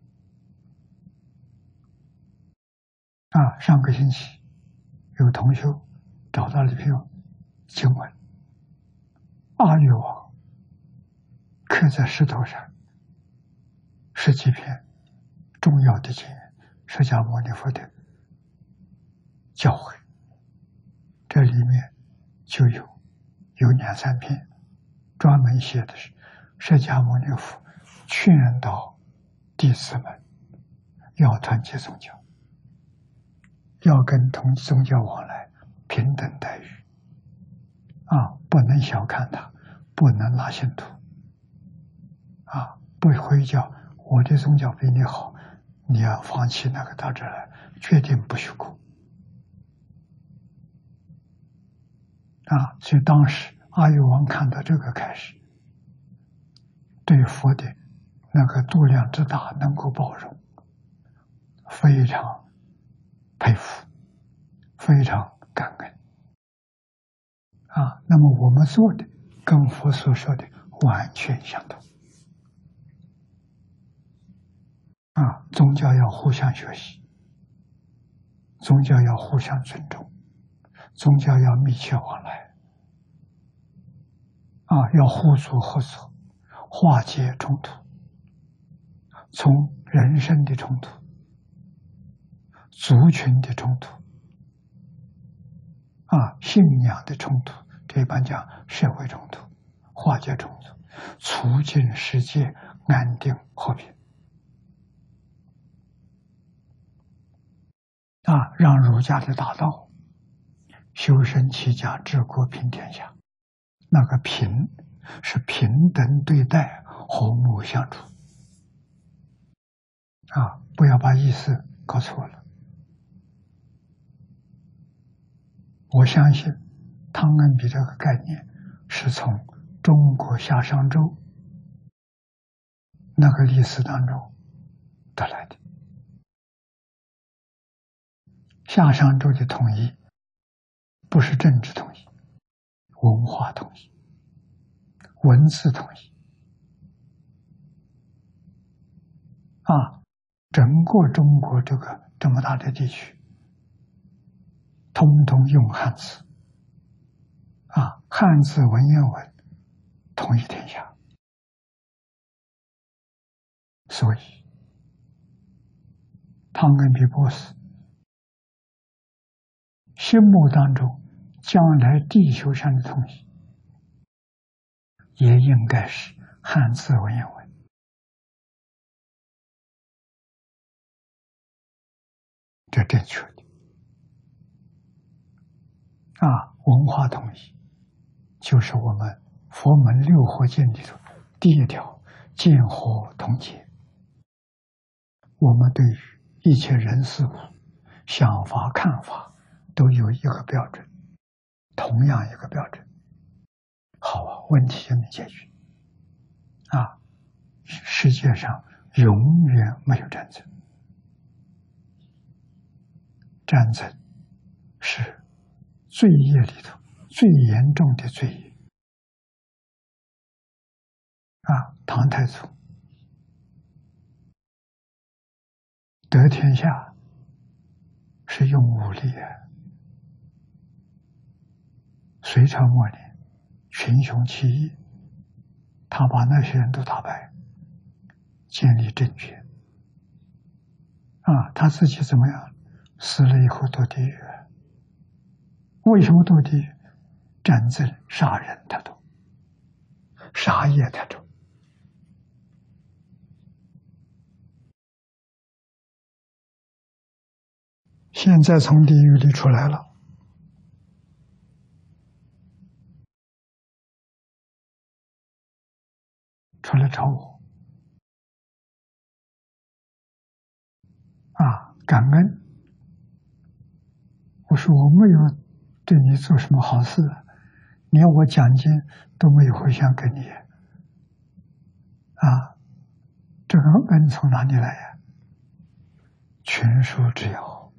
S1: 啊，上个星期有同学找到了一篇经文，阿育王刻在石头上十几篇重要的经言，释迦牟尼佛的教诲，这里面就有有两三篇专门写的是释迦牟尼佛劝导弟子们要团结宗教，要跟同宗教往来平等待遇。啊，不能小看他，不能拉信徒。啊，不会叫我的宗教比你好，你要放弃那个到这来，决定不许过。啊，所以当时阿育王看到这个开始，对佛的那个度量之大，能够包容，非常佩服，非常感恩。啊，那么我们做的跟佛所说的完全相同。啊，宗教要互相学习，宗教要互相尊重，宗教要密切往来。啊，要互助合作，化解冲突，从人生的冲突、族群的冲突、啊信仰的冲突，这一般讲社会冲突，化解冲突，促进世界安定和平。啊，让儒家的大道修身齐家治国平天下，那个平是平等对待，和睦相处。啊，不要把意思搞错了。我相信汤恩比这个概念是从中国夏商周那个历史当中得来的。夏商周的统一不是政治统一，文化统一，文字统一。啊，整个中国这个这么大的地区，通通用汉字。啊，汉字文言文统一天下。所以汤恩比博士心目当中将来地球上的东西也应该是汉字文言文这正确的啊。文化统一就是我们佛门六合经里头第一条，见和同解。我们对于一切人事物想法看法都有一个标准，同样一个标准，好啊，问题就能解决啊。世界上永远没有战争，战争是罪业里头最严重的罪业啊。唐太祖得天下是用武力啊。隋朝末年群雄起义，他把那些人都打败，建立政权啊。他自己怎么样？死了以后堕地狱。为什么堕地狱？战争杀人太多，杀业太重。现在从地狱里出来了，出来找我啊，感恩。我说我没有对你做什么好事，连我奖金都没有回向给你啊，这个恩从哪里来呀？群书之要。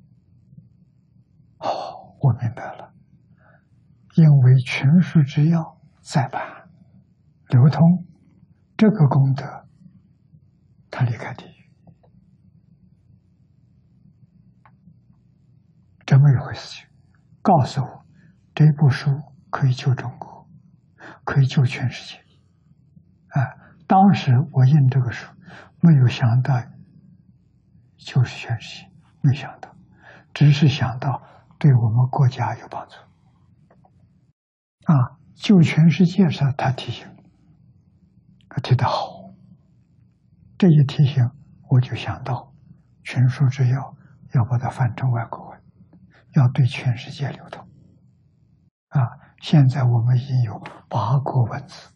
S1: 哦，我明白了，因为群书之要再版流通，这个功德他离开地狱，这么一回事情。告诉我这部书可以救中国，可以救全世界啊！当时我印这个书，没有想到就是全世界，没想到，只是想到对我们国家有帮助啊！救全世界是他提醒，他提得好。这一提醒，我就想到群书之要要把它翻成外国文，要对全世界流通啊！现在我们已经有八国文字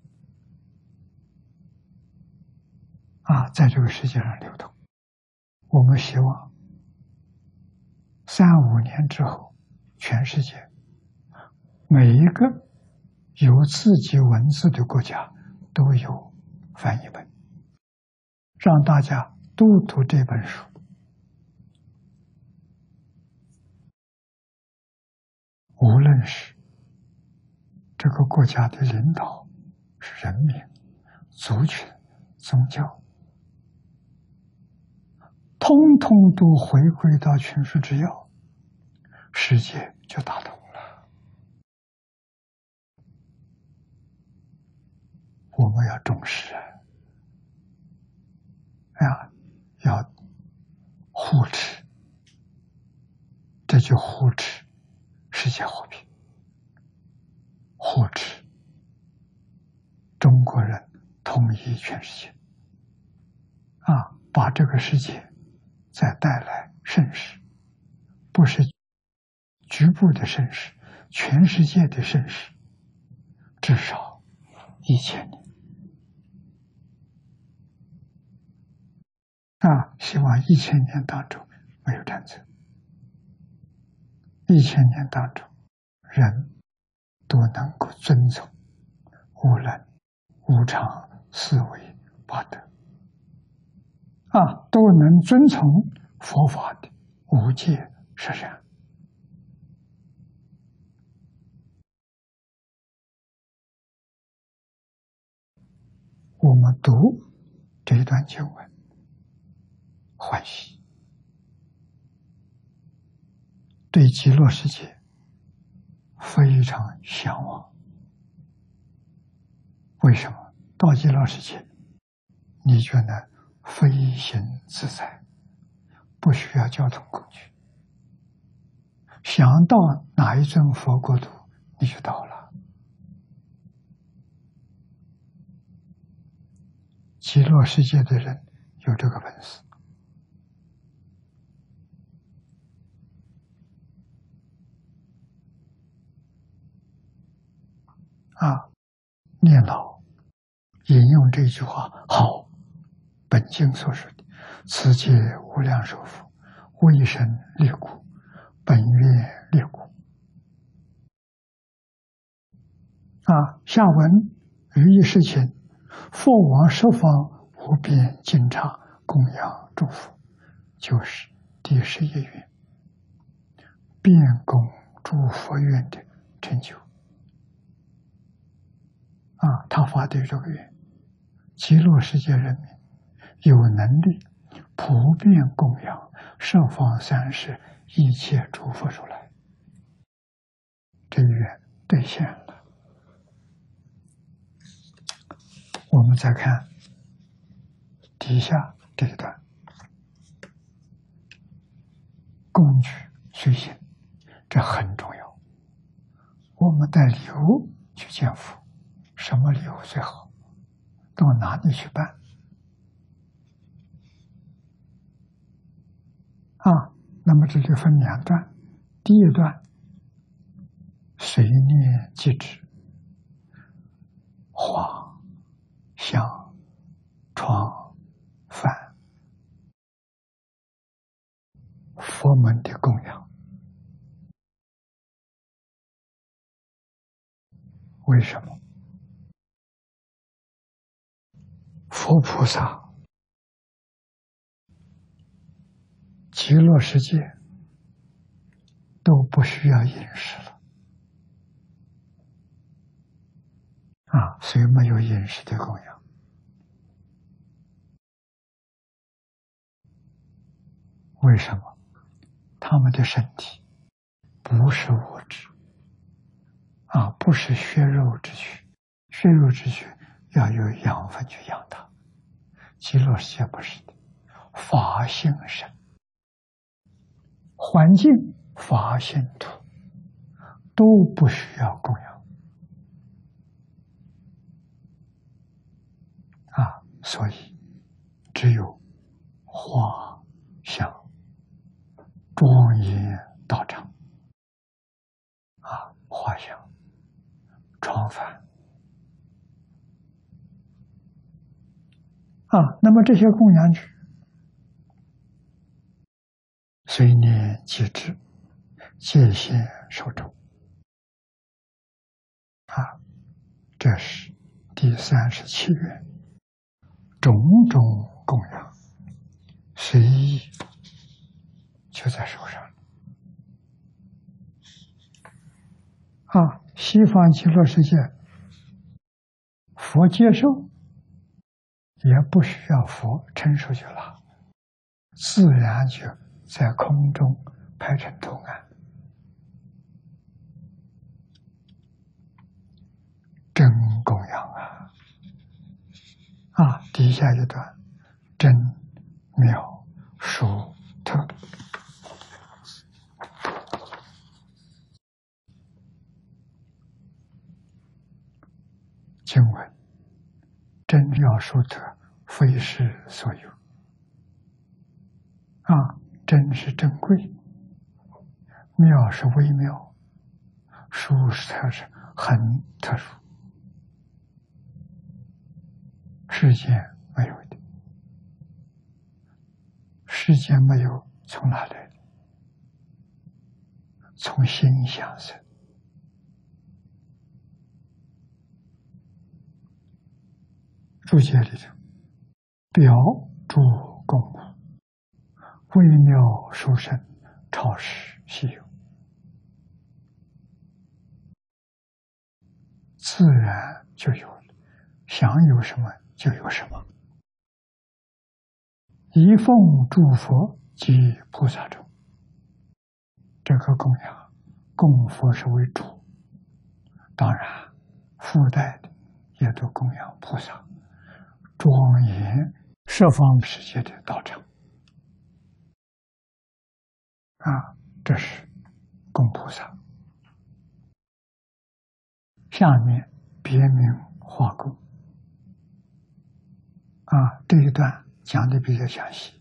S1: 啊，在这个世界上流通。我们希望三五年之后，全世界每一个有自己文字的国家都有翻译本，让大家都读这本书。无论是这个国家的领导，是人民、族群、宗教，通通都回归到群书之要，世界就大同了。我们要重视啊，要护持，这就护持世界和平，护持中国人统一全世界啊，把这个世界再带来盛世，不是局部的盛世，全世界的盛世，至少一千年啊！希望一千年当中没有战争，一千年当中人都能够遵从无能、无常、思维八德啊，都能遵从佛法的无戒十善。我们读这一段经文，欢喜，对极乐世界非常向往。为什么？到极乐世界，你就能飞行自在，不需要交通工具， 想到哪一尊佛国土，你就到了。极乐世界的人有这个本事啊！念老引用这句话，好，本经所说的“此界无量寿佛，为神立故，本愿立故”。啊，下文于一世前，佛往十方无边经刹供养诸佛，就是第十一愿，遍供诸佛愿的成就。啊，他发的这个愿，极乐世界人民有能力普遍供养十方三世一切诸佛如来，这一愿兑现了。我们再看底下这一段，供举随行，这很重要。我们带礼物去见佛，什么礼物最好？到哪里去办？啊，那么这里分两段，第一段随念即止，花、香、床、饭，佛门的供养。为什么？佛菩萨极乐世界都不需要饮食了啊，所以没有饮食的供养。为什么？他们的身体不是物质啊，不是血肉之躯，血肉之躯要有养分去养它。极乐世界不是的，法性身，环境法性土都不需要供养啊，所以只有花香庄严道场啊，花香床饭啊，那么这些供养具随念即止，戒限受咒啊，这是第三十七愿，种种供养随意就在手上啊。西方极乐世界佛接受，也不需要佛伸手去拿，自然就在空中排成图案，真供养啊！啊，底下一段真妙殊特。经文真妙殊特，非是所有啊！真是珍贵，妙是微妙，殊是它是很特殊，世间没有的。世间没有，从哪来的？从心想生。注解里头，表诸供物，微妙殊胜，超世稀有，自然就有了，想有什么就有什么。一奉诸佛及菩萨中，这个供养供佛是为主，当然附带的也都供养菩萨，庄严十方世界的道场啊，这是供菩萨，下面别名化供。啊，这一段讲的比较详细。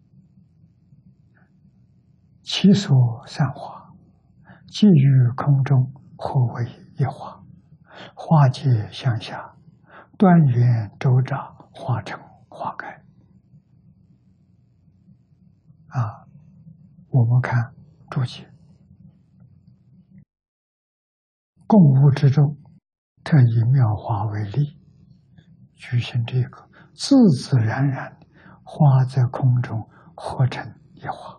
S1: 其所散花，寄于空中，或为一花。花界向下，端圆周匝，化成花盖。啊，我们看注解。供物之中，特以妙花为例，举行这个自自然然的花在空中合成一花。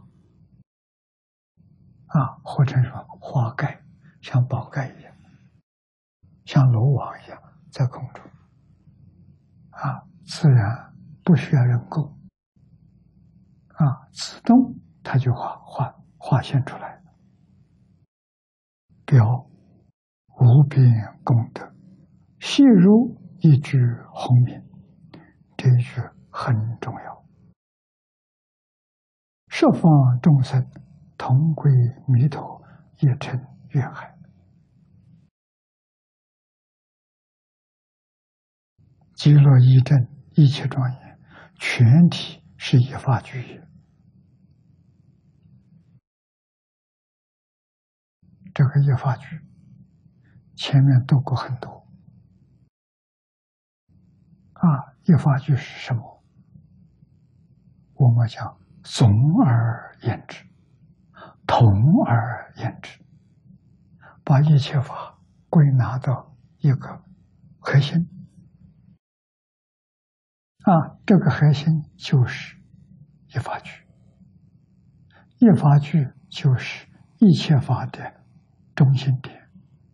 S1: 啊，合成什么？花盖，像宝盖一样，像罗网一样在空中。啊，自然不需要人工。啊，自动它就化化化现出来。表无边功德，细如一句鸿名。这一句很重要。十方众生同归弥陀，也成愿海。极乐一真，一切庄严，全体是一法具也。这个一法具前面读过很多。啊，一法具是什么？我们讲总而言之，统而言之，把一切法归纳到一个核心。啊，这个核心就是一法具。一法具就是一切法的中心点，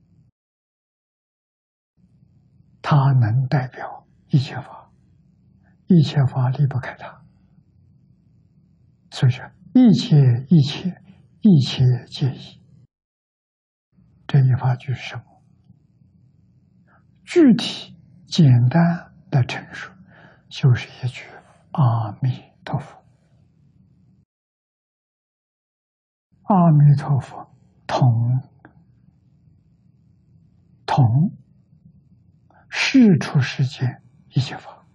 S1: 它能代表一切法，一切法离不开它。所以说，一切一切一切皆一。这一法具是什么？具体简单的陈述，就是一句阿弥陀佛。阿弥陀佛统统世出世间一切法，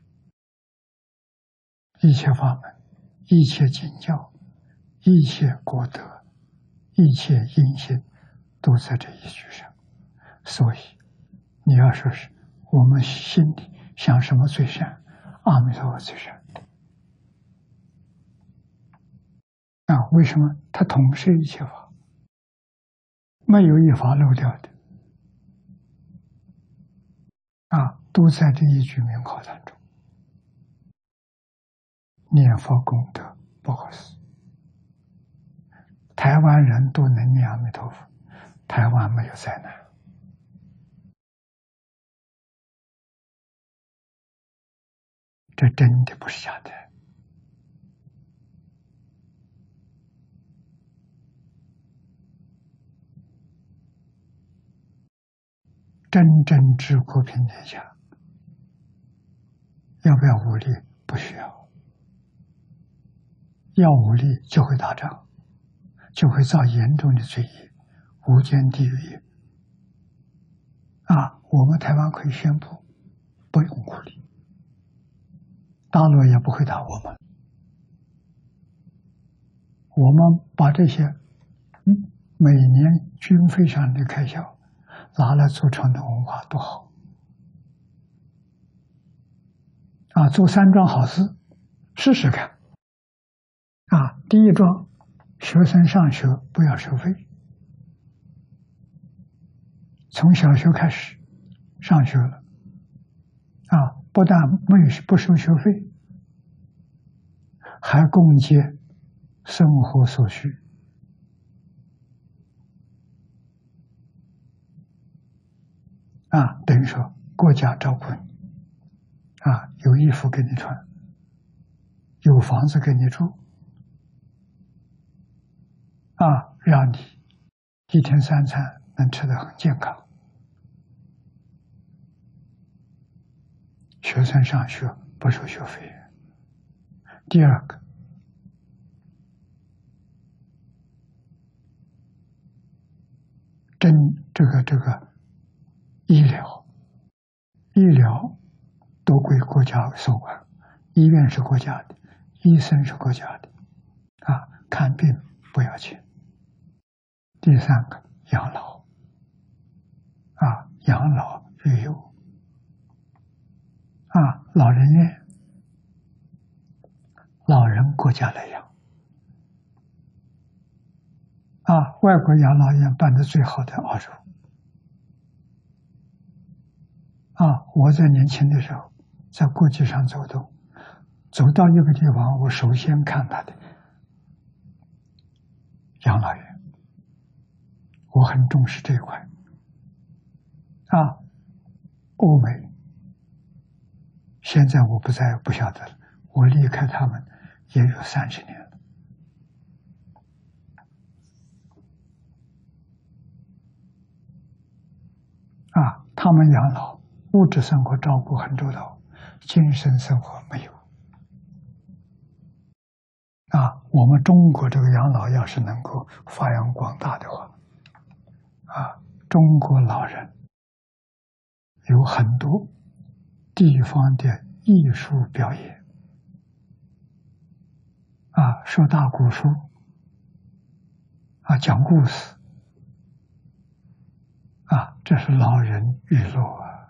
S1: 一切法门，一切经教，一切果德，一切因性，都在这一句上。所以你要说是我们心里想什么最善，阿弥陀佛最善。啊，为什么？它统摄一切法，没有一法漏掉的。啊，都在这一句名号当中。念佛功德不可思议，台湾人都能念阿弥陀佛，台湾没有灾难。这真的不是假的。真正治国平天下，要不要武力？不需要。要武力就会打仗，就会造严重的罪业，无间地狱。啊，我们台湾可以宣布不用武力，大陆也不会打我们。我们把这些每年军费上的开销拿来做传统文化多好啊！做三桩好事，试试看啊！第一桩，学生上学不要收费，从小学开始上学了啊，不但没有不收学费，还供给生活所需啊，等于说国家照顾你啊，有衣服给你穿，有房子给你住啊，让你一天三餐能吃得很健康。学生上学不收学费。第二个， 真这个这个医疗，医疗都归国家所管，医院是国家的，医生是国家的，啊，看病不要钱。第三个养老，啊，养老育幼，啊，老人院，老人国家来养，啊，外国养老院办的最好的澳洲，啊，我在年轻的时候在国际上走动，走到一个地方，我首先看他的养老院，我很重视这一块。啊，欧美，现在我不再不晓得了，我离开他们也有三十年了。啊，他们养老，物质生活照顾很周到，精神生活没有。啊，我们中国这个养老要是能够发扬光大的话，啊，中国老人有很多地方的艺术表演，啊，说大古书，啊，讲故事，啊，这是老人娱乐啊，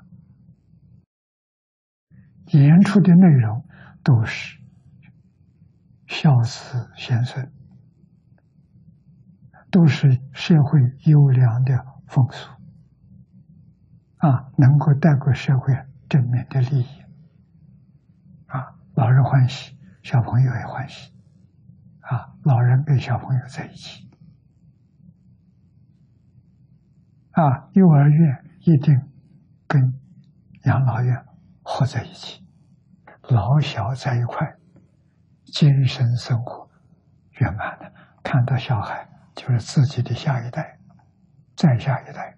S1: 演出的内容都是孝子贤孙，都是社会优良的风俗，啊，能够带给社会正面的利益，啊，老人欢喜，小朋友也欢喜，啊，老人跟小朋友在一起，啊，幼儿园一定跟养老院合在一起，老小在一块，精神生活圆满的，看到小孩就是自己的下一代，再下一代，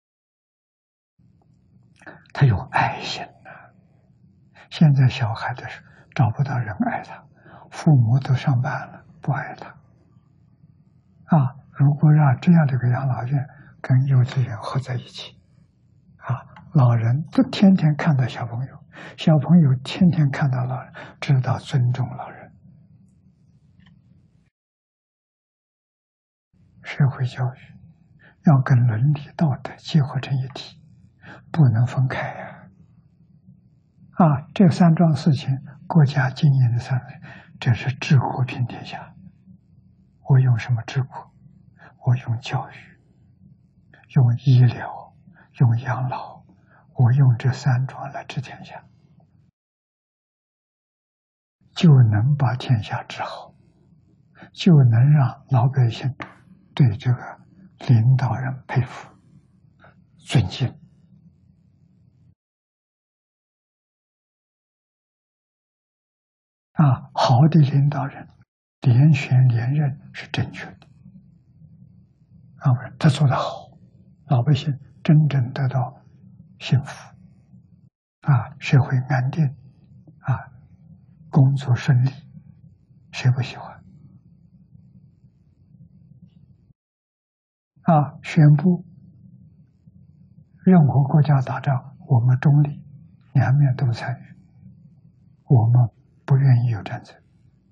S1: 他有爱心呐、啊。现在小孩的是找不到人爱他，父母都上班了，不爱他。啊，如果让这样的一个养老院跟幼稚园合在一起，啊，老人都天天看到小朋友，小朋友天天看到老人，知道尊重老人。社会教育要跟伦理道德结合成一体，不能分开呀、啊！啊，这三桩事情，国家经营的上面，这是治国平天下。我用什么治国？我用教育，用医疗，用养老，我用这三桩来治天下，就能把天下治好，就能让老百姓对这个领导人佩服、尊敬。啊，好的领导人连选连任是正确的，啊，他做得好，老百姓真正得到幸福，啊，社会安定，啊，工作顺利，谁不喜欢？啊，宣布任何国家打仗，我们中立，两面都参与，我们不愿意有战争。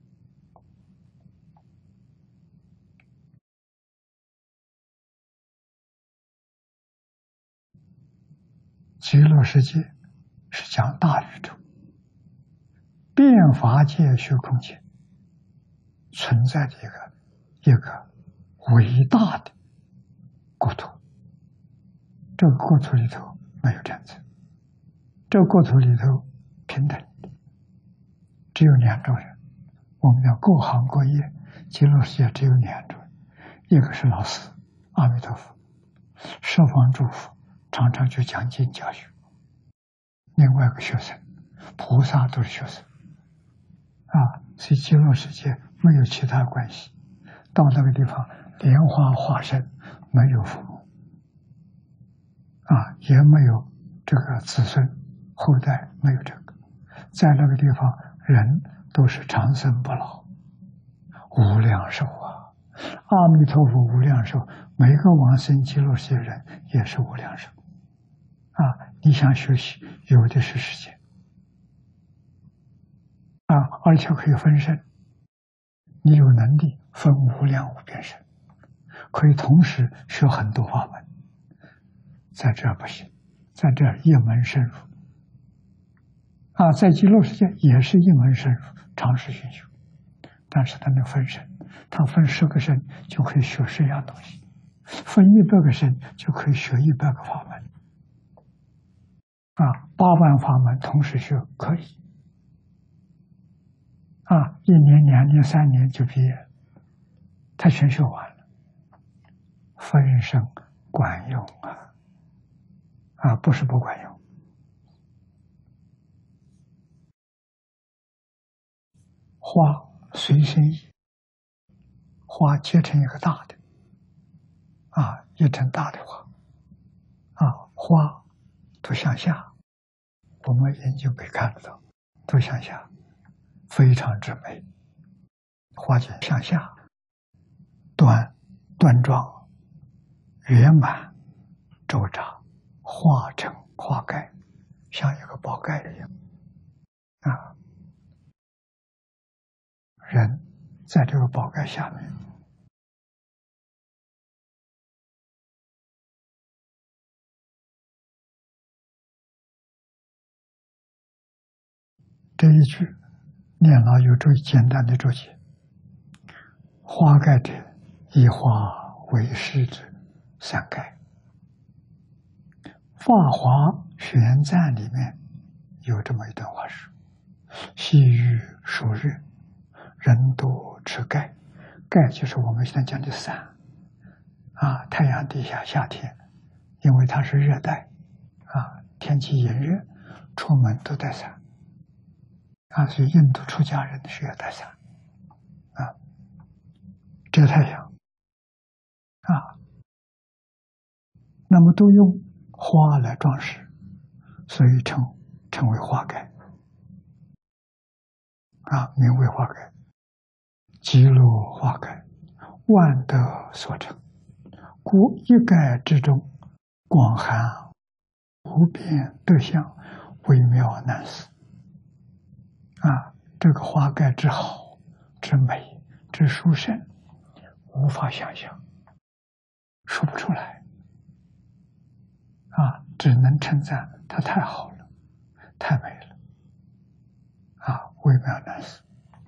S1: 极乐世界是讲大宇宙，变法界虚空界存在的一个一个伟大的国土。这个国土里头没有战争，这个国土里头平等的，只有两种人。我们讲各行各业，极乐世界只有两种人，一个是老师阿弥陀佛，十方诸佛常常去讲经教学；另外一个学生，菩萨都是学生啊，所以极乐世界没有其他关系。到那个地方，莲花化身，没有父母啊，也没有这个子孙后代，没有这个。在那个地方，人都是长生不老，无量寿啊， 阿弥陀佛无量寿，每个往生极乐世界人也是无量寿。啊，你想学习，有的是时间。啊，而且可以分身。你有能力分无量无边身，可以同时学很多法门。在这儿不行，在这儿一门深入。啊，在极乐世界也是一门深入，长时熏修，但是它能分身，它分十个身就可以学十样东西，分一百个身就可以学一百个法门。啊，八万法门同时学可以。啊，一年、两年、三年就毕业，他全学完了，分身管用啊！啊，不是不管用。花随身意，花切成一个大的，啊，一层大的花，啊，花都向下，我们眼睛可以看得到，都向下。非常之美，花间向下，端端庄，圆满，周匝，化成花盖，像一个宝盖一样。啊，人在这个宝盖下面，这一句念了有这简单的注解：花盖者，以花为师之三盖。《法华玄赞》里面有这么一段话说：“细雨暑日，人多持盖。盖就是我们现在讲的伞啊，太阳底下夏天，因为它是热带啊，天气炎热，出门都带伞。啊，所以印度出家人需要带伞，啊，遮太阳，啊，那么都用花来装饰，所以称称为花盖，啊，名为花盖，极乐花盖，万德所成，故一盖之中，广含无边德相，微妙难思。啊，这个花盖之好、之美、之殊胜，无法想象，说不出来。啊，只能称赞它太好了，太美了。啊，微妙难思。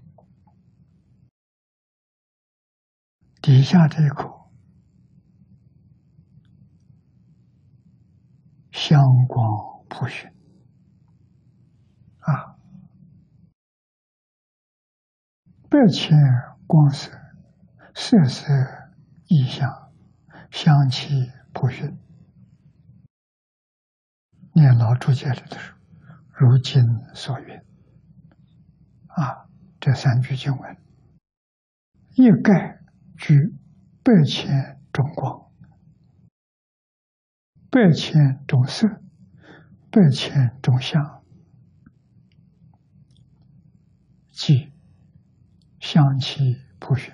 S1: 底下这一口香光普熏。啊。百千光色，色色异香，香气普熏。念老注解里的时候，如今所云。啊，这三句经文，一概具百千种光，百千种色，百千种香，即香气普熏，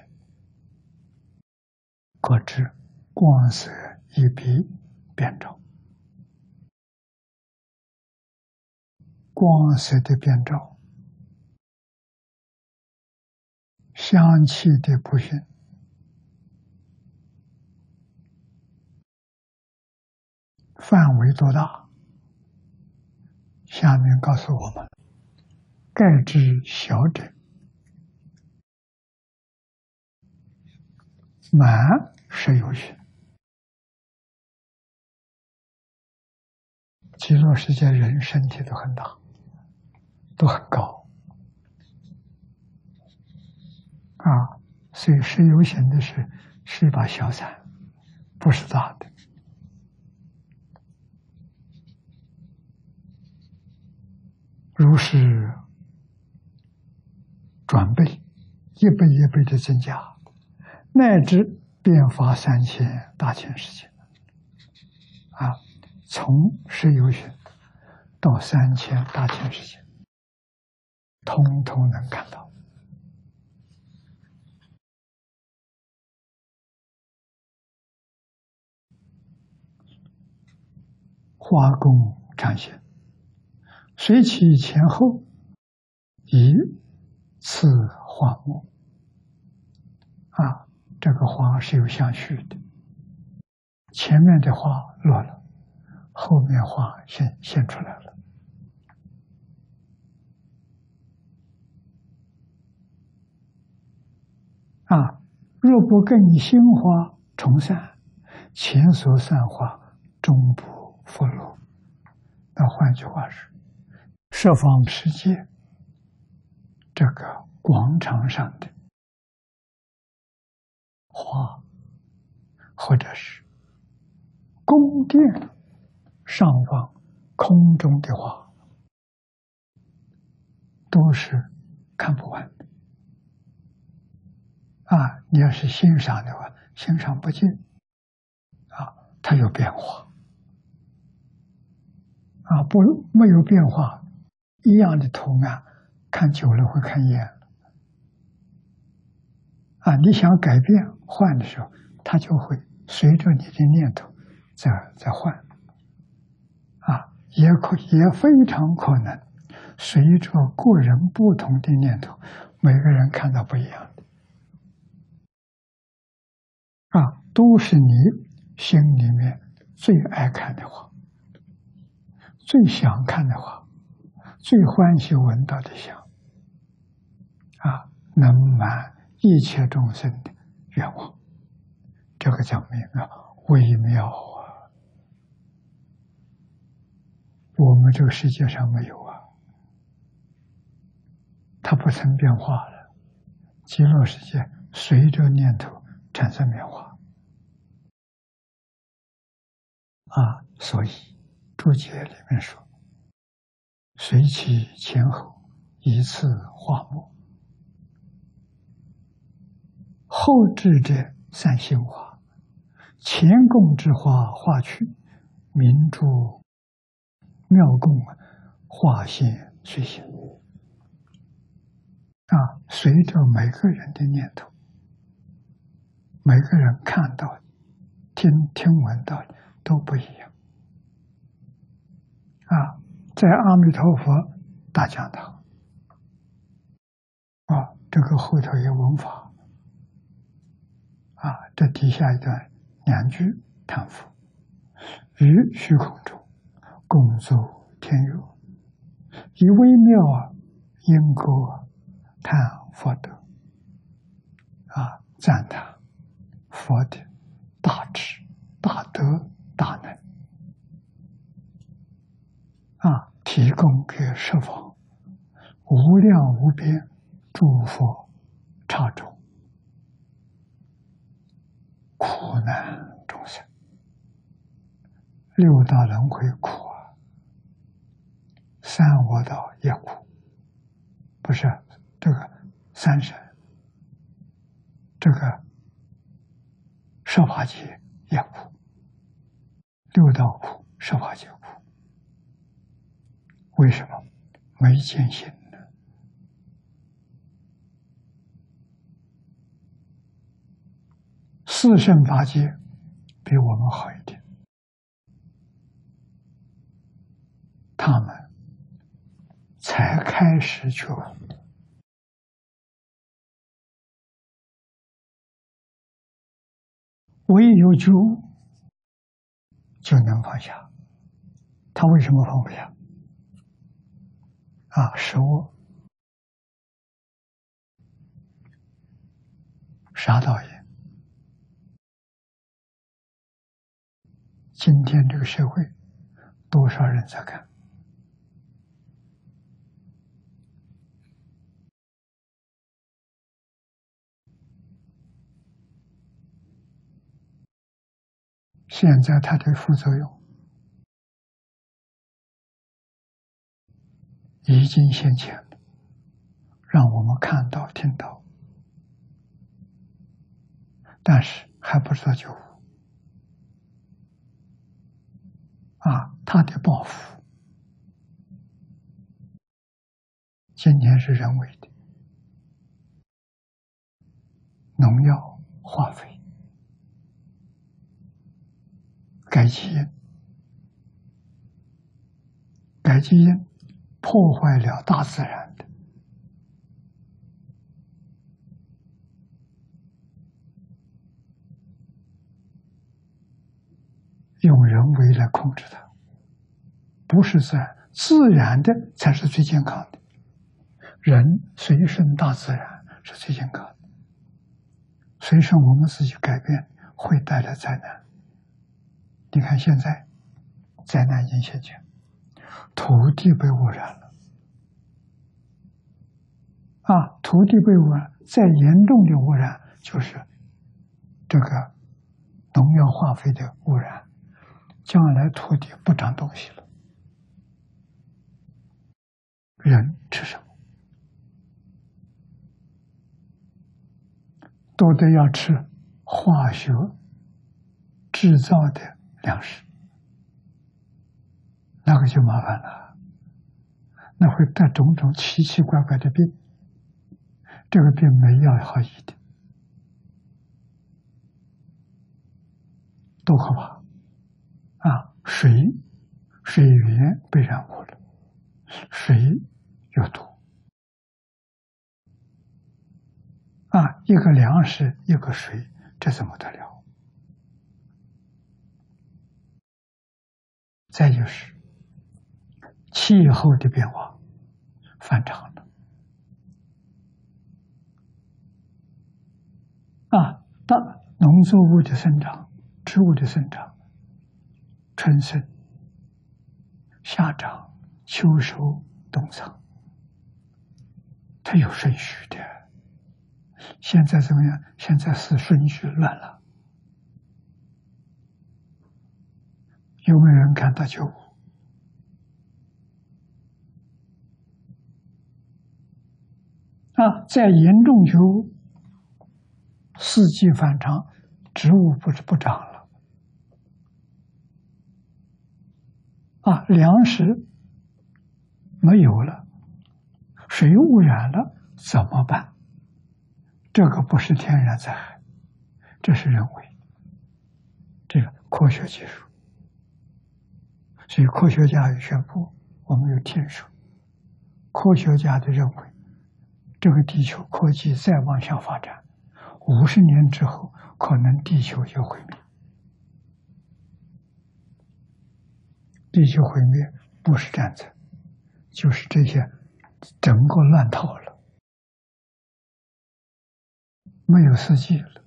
S1: 可知光色一笔遍照。光色的遍照，香气的普熏，范围多大？下面告诉我们：盖之小者，满是有许。极乐世界人身体都很大，都很高啊，所以是有形的是是一把小伞，不是大的。如是转倍，一倍一倍的增加，乃至遍发三千大千世界啊，从十有形到三千大千世界，通通能看到。 化功常行，随其前后，以次化末。啊，这个花是有相续的，前面的花落了，后面花现现出来了。啊，若不更新花重散，前所散花终不复落。那换句话是，十方世界这个广场上的花，或者是宫殿上方空中的花，都是看不完的。啊，你要是欣赏的话，欣赏不尽。啊，它有变化。啊，不没有变化，一样的图案，看久了会看厌了。啊，你想改变换的时候，它就会随着你的念头在在换。啊，也可也非常可能随着个人不同的念头，每个人看到不一样的。啊，都是你心里面最爱看的话，最想看的话，最欢喜闻到的香。啊，能满一切众生的愿望，这个叫美妙微妙啊！我们这个世界上没有啊，它不曾变化了。极乐世界随着念头产生变化啊，所以注解里面说，随其前后，一次化末。后置者散心花，前供之花化去，明珠妙供化现随行。啊，随着每个人的念头，每个人看到的、听听闻到的都不一样。啊，在阿弥陀佛大讲堂，啊，这个后头有文法。啊，这底下一段两句叹佛：于虚空中，共作天乐，以微妙因果叹佛德。啊，赞叹佛的大智、大德、大能。啊，提供给十方无量无边诸佛刹众苦难众生。六道轮回苦啊，三恶道也苦，不是这个三神，这个十法界也苦，六道苦，十法界苦。为什么？没见性呢？四圣法界比我们好一点，他们才开始觉悟，唯有觉悟就能放下。他为什么放不下？啊，是我杀盗业。今天这个社会，多少人在干？现在它的副作用已经现前了，让我们看到、听到，但是还不做觉悟。啊，他的报复，今天是人为的，农药、化肥、改基因， 改基因，破坏了大自然的，用人为来控制它，不是自然，自然的才是最健康的。人随顺大自然是最健康的，随顺我们自己改变会带来灾难。你看现在灾难已经现前，土地被污染了啊！土地被污染，再严重的污染就是这个农药化肥的污染，将来土地不长东西了。人吃什么？都得要吃化学制造的粮食，那个就麻烦了，那会得种种奇奇怪怪的病，这个病没药好医的，多可怕啊！水水源被染污了，水有毒啊！一个粮食，一个水，这怎么得了？再就是气候的变化反常了啊！当农作物的生长、植物的生长，春生、夏长、秋收、冬藏，它有顺序的。现在怎么样？现在是顺序乱了。有没有人看到九五？啊，再严重就四季反常，植物不是不长了啊，粮食没有了，水污染了，怎么办？这个不是天然灾害，这是人为，这个科学技术。所以科学家也宣布，我们有天数，科学家的认为，这个地球科技再往下发展，五十年之后，可能地球就毁灭。地球毁灭不是战争，就是这些整个乱套了，没有四季了，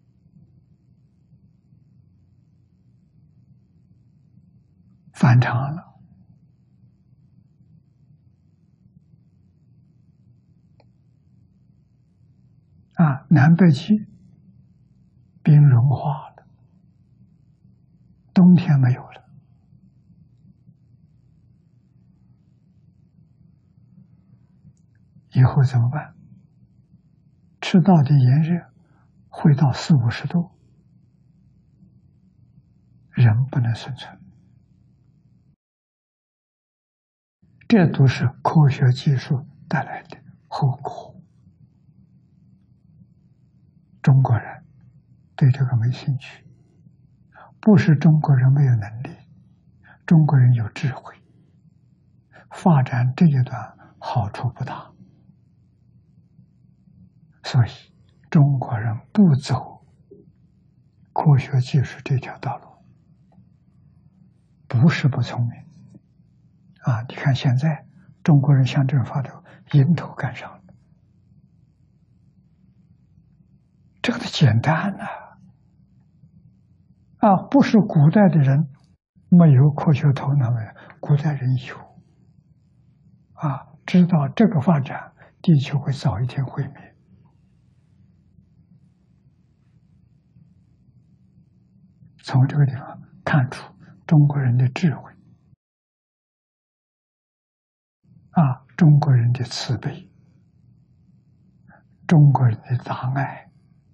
S1: 反常了。啊，南北极冰融化了，冬天没有了。以后怎么办？赤道的炎热会到四五十度，人不能生存。这都是科学技术带来的后果。中国人对这个没兴趣，不是中国人没有能力，中国人有智慧，发展这一段好处不大。所以中国人不走科学技术这条道路，不是不聪明啊！你看现在中国人向正发头迎头赶上了，这个的简单呐！啊，不是古代的人没有科学头脑的，古代人有啊，知道这个发展，地球会早一天毁灭。从这个地方看出中国人的智慧啊，中国人的慈悲，中国人的大爱，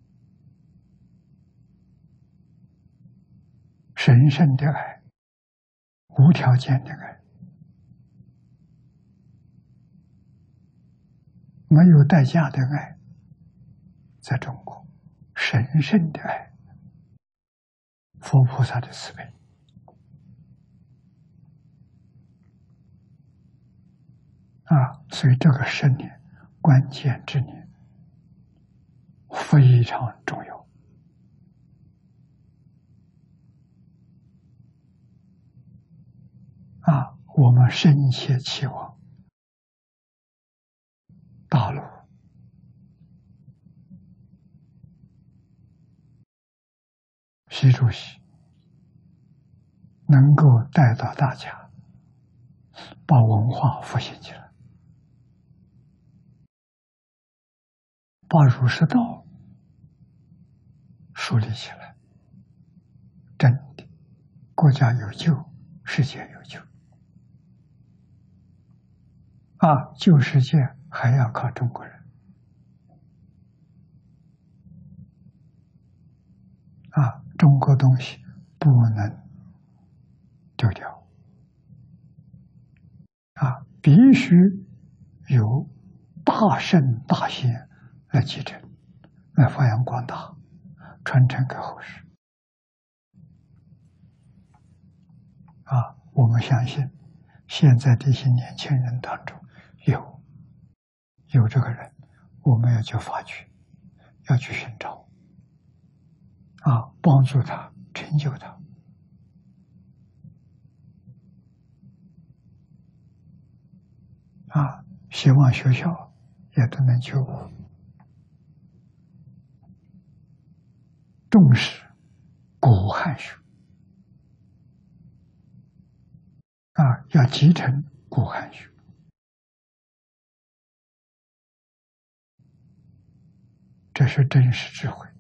S1: 神圣的爱，无条件的爱，没有代价的爱，在中国神圣的爱，佛菩萨的慈悲啊，所以这个十年关键之年非常重要啊！我们深切期望大陆习主席能够带到大家，把文化复兴起来，把儒释道树立起来，真的，国家有救，世界有救。啊，救世界还要靠中国人。啊，中国东西不能丢掉。啊，必须有大圣大贤来继承，来发扬光大，传承给后世。啊，我们相信，现在这些年轻人当中有有这个人，我们要去发掘，要去寻找，啊，帮助他，成就他。啊，希望学校也都能去重视古汉学。啊，要继承古汉学，这是真实智慧。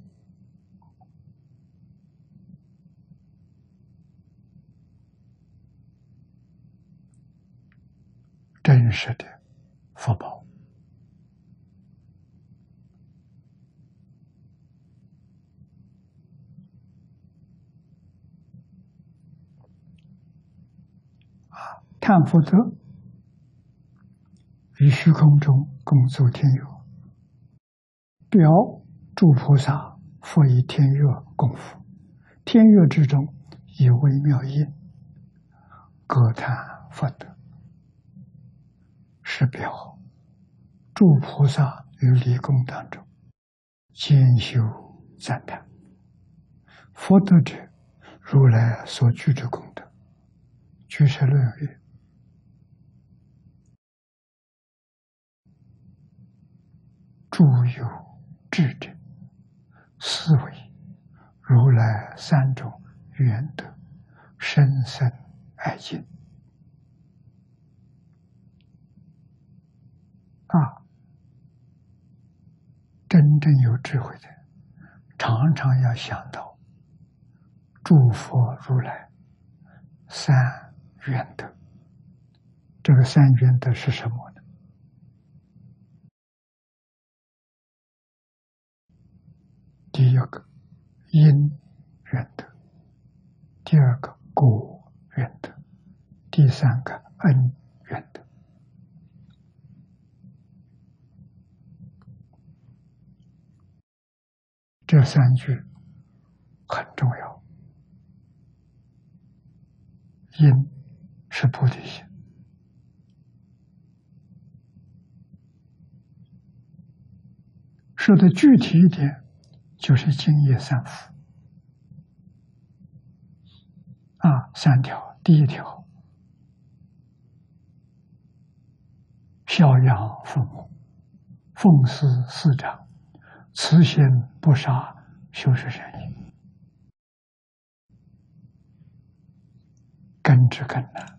S1: 真实的福报。啊，叹福德于虚空中共作天乐，表诸菩萨复以天乐共福，天乐之中以微妙音，歌叹福德，是表诸菩萨于离宫当中兼修赞叹，福德者如来所具之功德。居士论曰：诸有智者，思维如来三种缘德，深深爱敬。啊，真正有智慧的，常常要想到诸佛如来三缘德。这个三缘德是什么呢？第一个因缘德，第二个果缘德，第三个恩缘德。这三句很重要。因是菩提心，说的具体一点，就是净业三福。啊，三条，第一条，孝养父母，奉事师长，慈心不杀，修持善业。根之根难。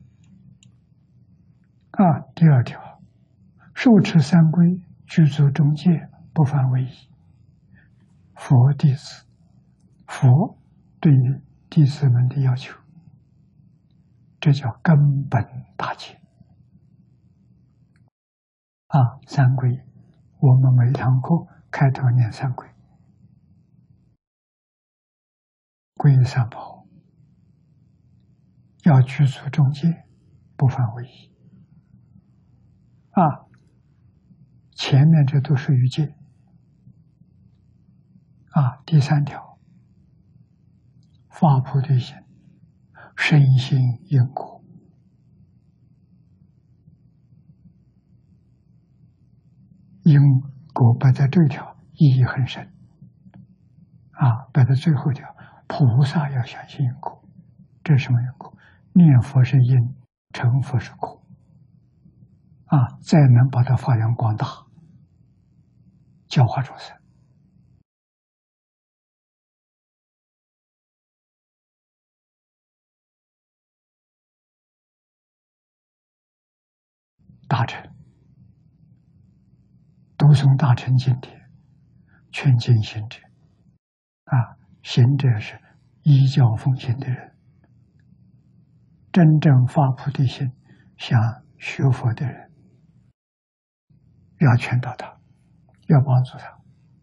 S1: 啊，第二条，受持三规，具足中戒，不犯违仪。佛弟子，佛对于弟子们的要求，这叫根本大戒。啊，三规，我们每堂课开头念三规，皈依三宝，要具足中戒，不犯违仪。啊，前面这都是欲界。啊，第三条，发菩提心，深信因果。 因果摆在这条意义很深啊，摆在最后一条，菩萨要相信因果，这是什么因果？念佛是因，成佛是果啊，再能把它发扬光大，教化众生。大乘读诵大乘经典，劝进行者啊，行者是依教奉行的人，真正发菩提心想学佛的人，要劝导他，要帮助他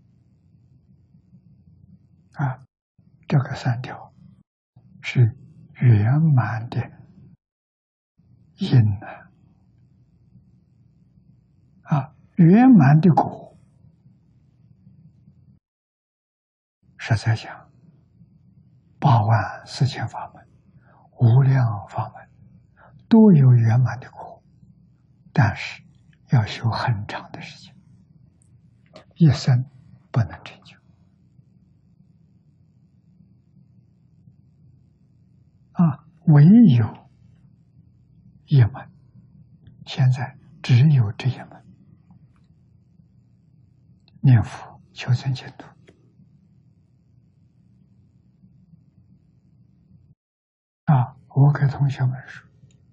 S1: 啊。这个三条是圆满的因呢啊，圆满的果。实在讲，八万四千法门、无量法门都有圆满的果，但是要修很长的时间，一生不能成就啊。唯有一门，现在只有这一门，念佛求生净土。啊，我给同学们说，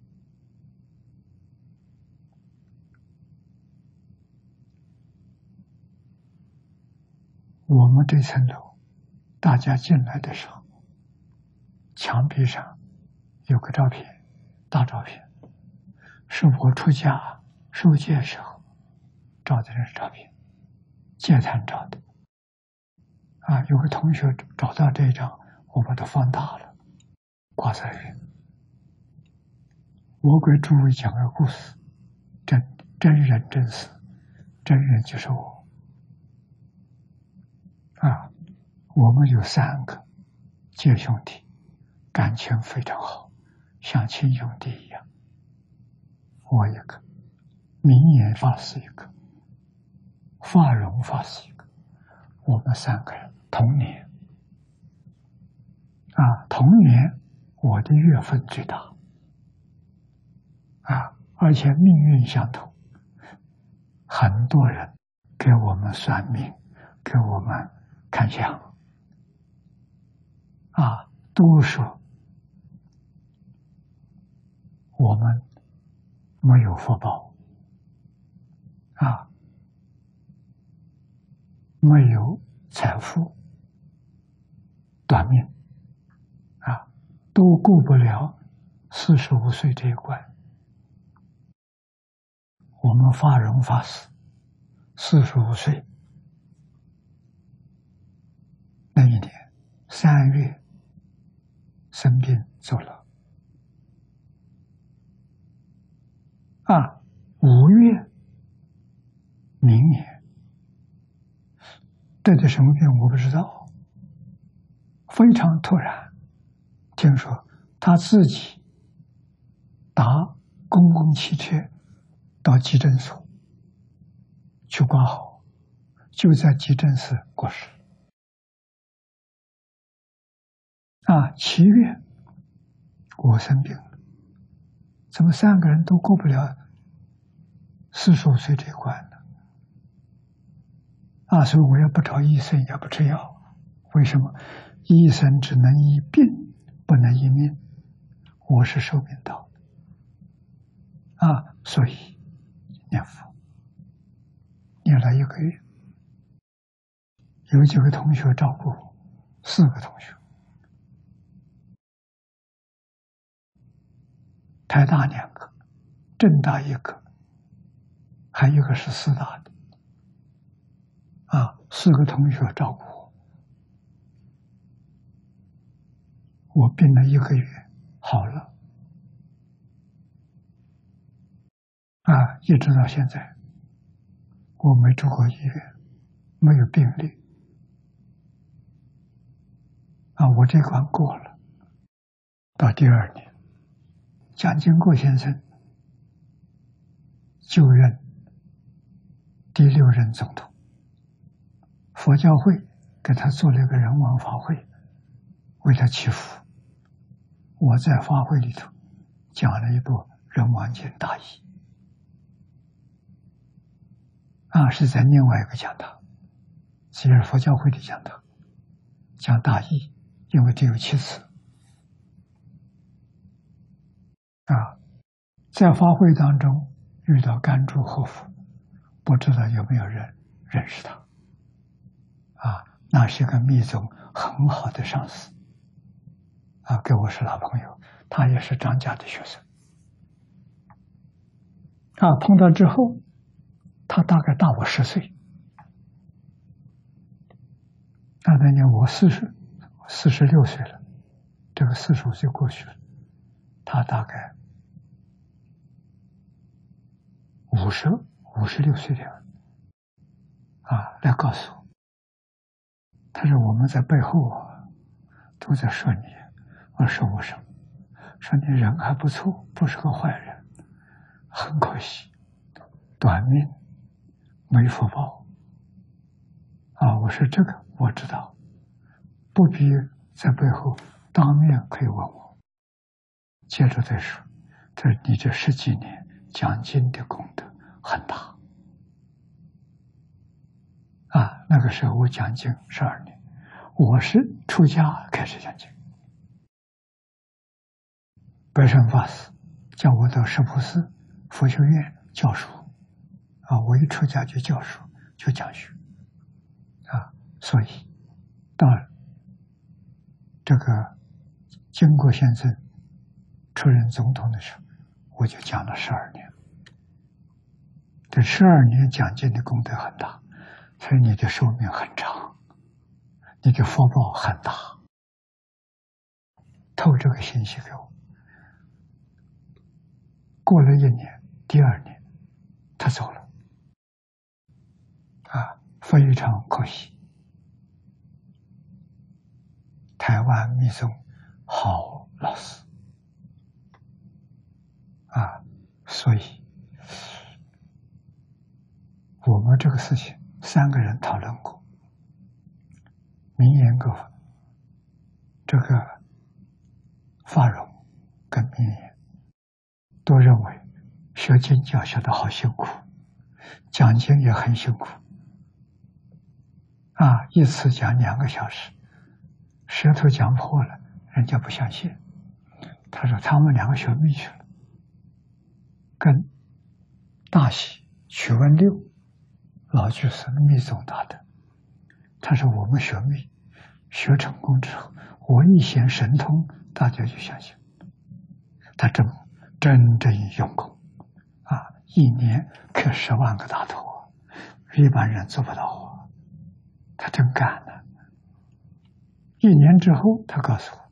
S1: 我们这层楼，大家进来的时候，墙壁上有个照片，大照片，是我出家受戒时候照的这照片，戒坛照的。啊，有个同学找到这一张，我把它放大了，挂在这。我给诸位讲个故事，真真人真事，真人就是我。啊，我们有三个姐兄弟，感情非常好，像亲兄弟一样。我一个，明眼法师一个，法荣法师一个，我们三个人同年。啊，同年我的月份最大。啊，而且命运相同，很多人给我们算命，给我们看相，啊，都说我们没有福报，啊，没有财富，短命，啊，都过不了四十五岁这一关。我们法荣法师四十五岁那一年三月生病走了，啊，五月明年得的什么病我不知道，非常突然，听说他自己搭公共汽车到急诊所去挂号，就在急诊室过世。啊，七月我生病了，怎么三个人都过不了四十五岁这一关呢？啊，所以我也不找医生，也不吃药。为什么？医生只能医病，不能医命。我是寿命到啊，所以念佛念了一个月，有几个同学照顾我，四个同学，台大两个，政大一个，还有一个是四大的，啊，四个同学照顾我，我病了一个月，好了，啊，一直到现在，我没住过医院，没有病历，啊，我这关过了。到第二年，蒋经国先生就任第六任总统，佛教会给他做了一个人王法会，为他祈福。我在法会里头讲了一部《人王经》大义，啊，是在另外一个讲堂，这是佛教会的讲堂，讲大义，因为只有七次。啊，在法会当中遇到甘珠和夫，不知道有没有人认识他？啊，那是个密宗很好的上师，啊，跟我是老朋友，他也是张家的学生。啊，碰到之后，他大概大我十岁。那那年我四十，四十六岁了，这个四十五岁过去了，他大概五十五十六岁了。啊，来告诉我，他说我们在背后啊都在说你。我说我什么？说你人还不错，不是个坏人，很可惜，短命，没福报。啊，我说这个我知道，不必在背后当面可以问我。接着再说，这你这十几年讲经的功德很大。啊，那个时候我讲经十二年，我是出家开始讲经。白山法师叫我到石浦寺佛学院教书，啊，我一出家就教书，就讲学，啊，所以到这个经国先生出任总统的时候，我就讲了十二年。这十二年讲经的功德很大，所以你的寿命很长，你的福报很大。透这个信息给我。过了一年，第二年他走了，啊，非常可惜。台湾密宗好老师，啊，所以我们这个事情三个人讨论过，明言各这个法融跟明言都认为学经教学的好辛苦，讲经也很辛苦，啊，一次讲两个小时，舌头讲破了，人家不相信。他说他们两个学密去了，跟大喜曲文六老居士密宗大德。他说我们学密，学成功之后，我一显神通，大家就相信。他真真正用功啊，一年刻十万个大头，一般人做不到啊。他真干了。一年之后，他告诉我，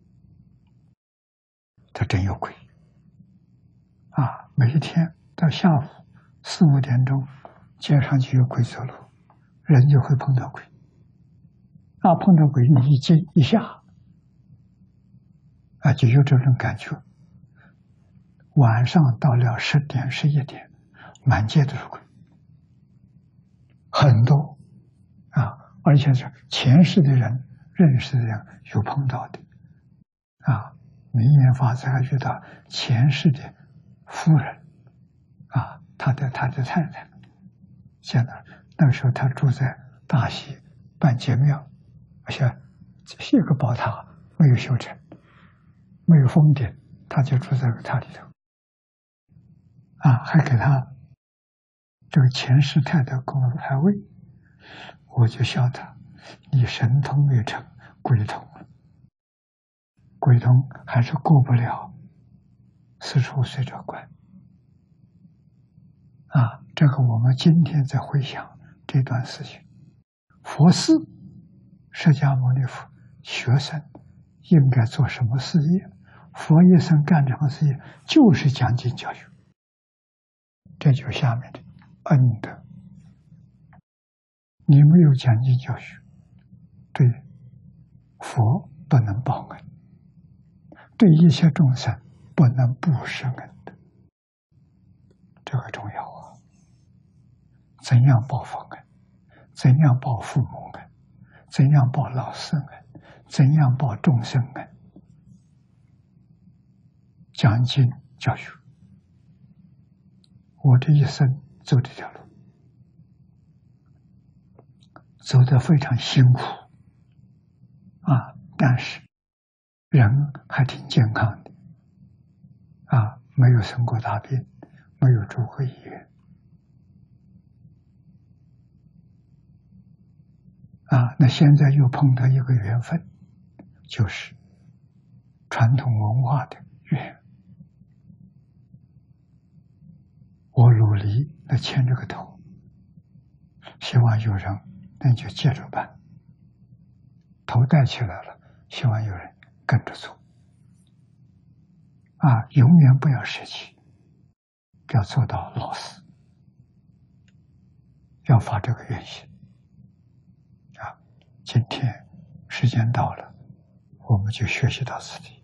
S1: 他真有鬼啊！每一天到下午四五点钟，街上就有鬼走路，人就会碰到鬼。啊，碰到鬼，你一惊一下，啊，就有这种感觉。晚上到了十点、十一点，满街都是鬼，很多啊，而且是前世的人、认识的人有碰到的啊。明言法师还遇到前世的夫人啊，他的他的太太，现在那个时候他住在大溪半截庙，而且是一个宝塔，没有修成，没有封顶，他就住在个塔里头。啊，还给他这个前世太太供了牌位，我就笑他，你神通没成，鬼通了，鬼通还是过不了四十五岁这关。啊，这个我们今天在回想这段事情，佛寺释迦牟尼佛学生应该做什么事业，佛一生干什么事业，就是讲经教学。这就是下面的恩德。你没有讲经教学，对佛不能报恩，对一切众生不能布施恩德，这个重要啊！ 怎样报佛恩？怎样报父母恩？怎样报老师恩？怎样报众生恩？讲经教学，我这一生走这条路，走得非常辛苦啊，但是人还挺健康的啊，没有生过大病，没有住过医院啊。那现在又碰到一个缘分，就是传统文化的缘，我努力来牵这个头，希望有人能就接着办，头戴起来了，希望有人跟着做啊，永远不要舍弃，要做到老实，要发这个愿心啊。今天时间到了，我们就学习到此地。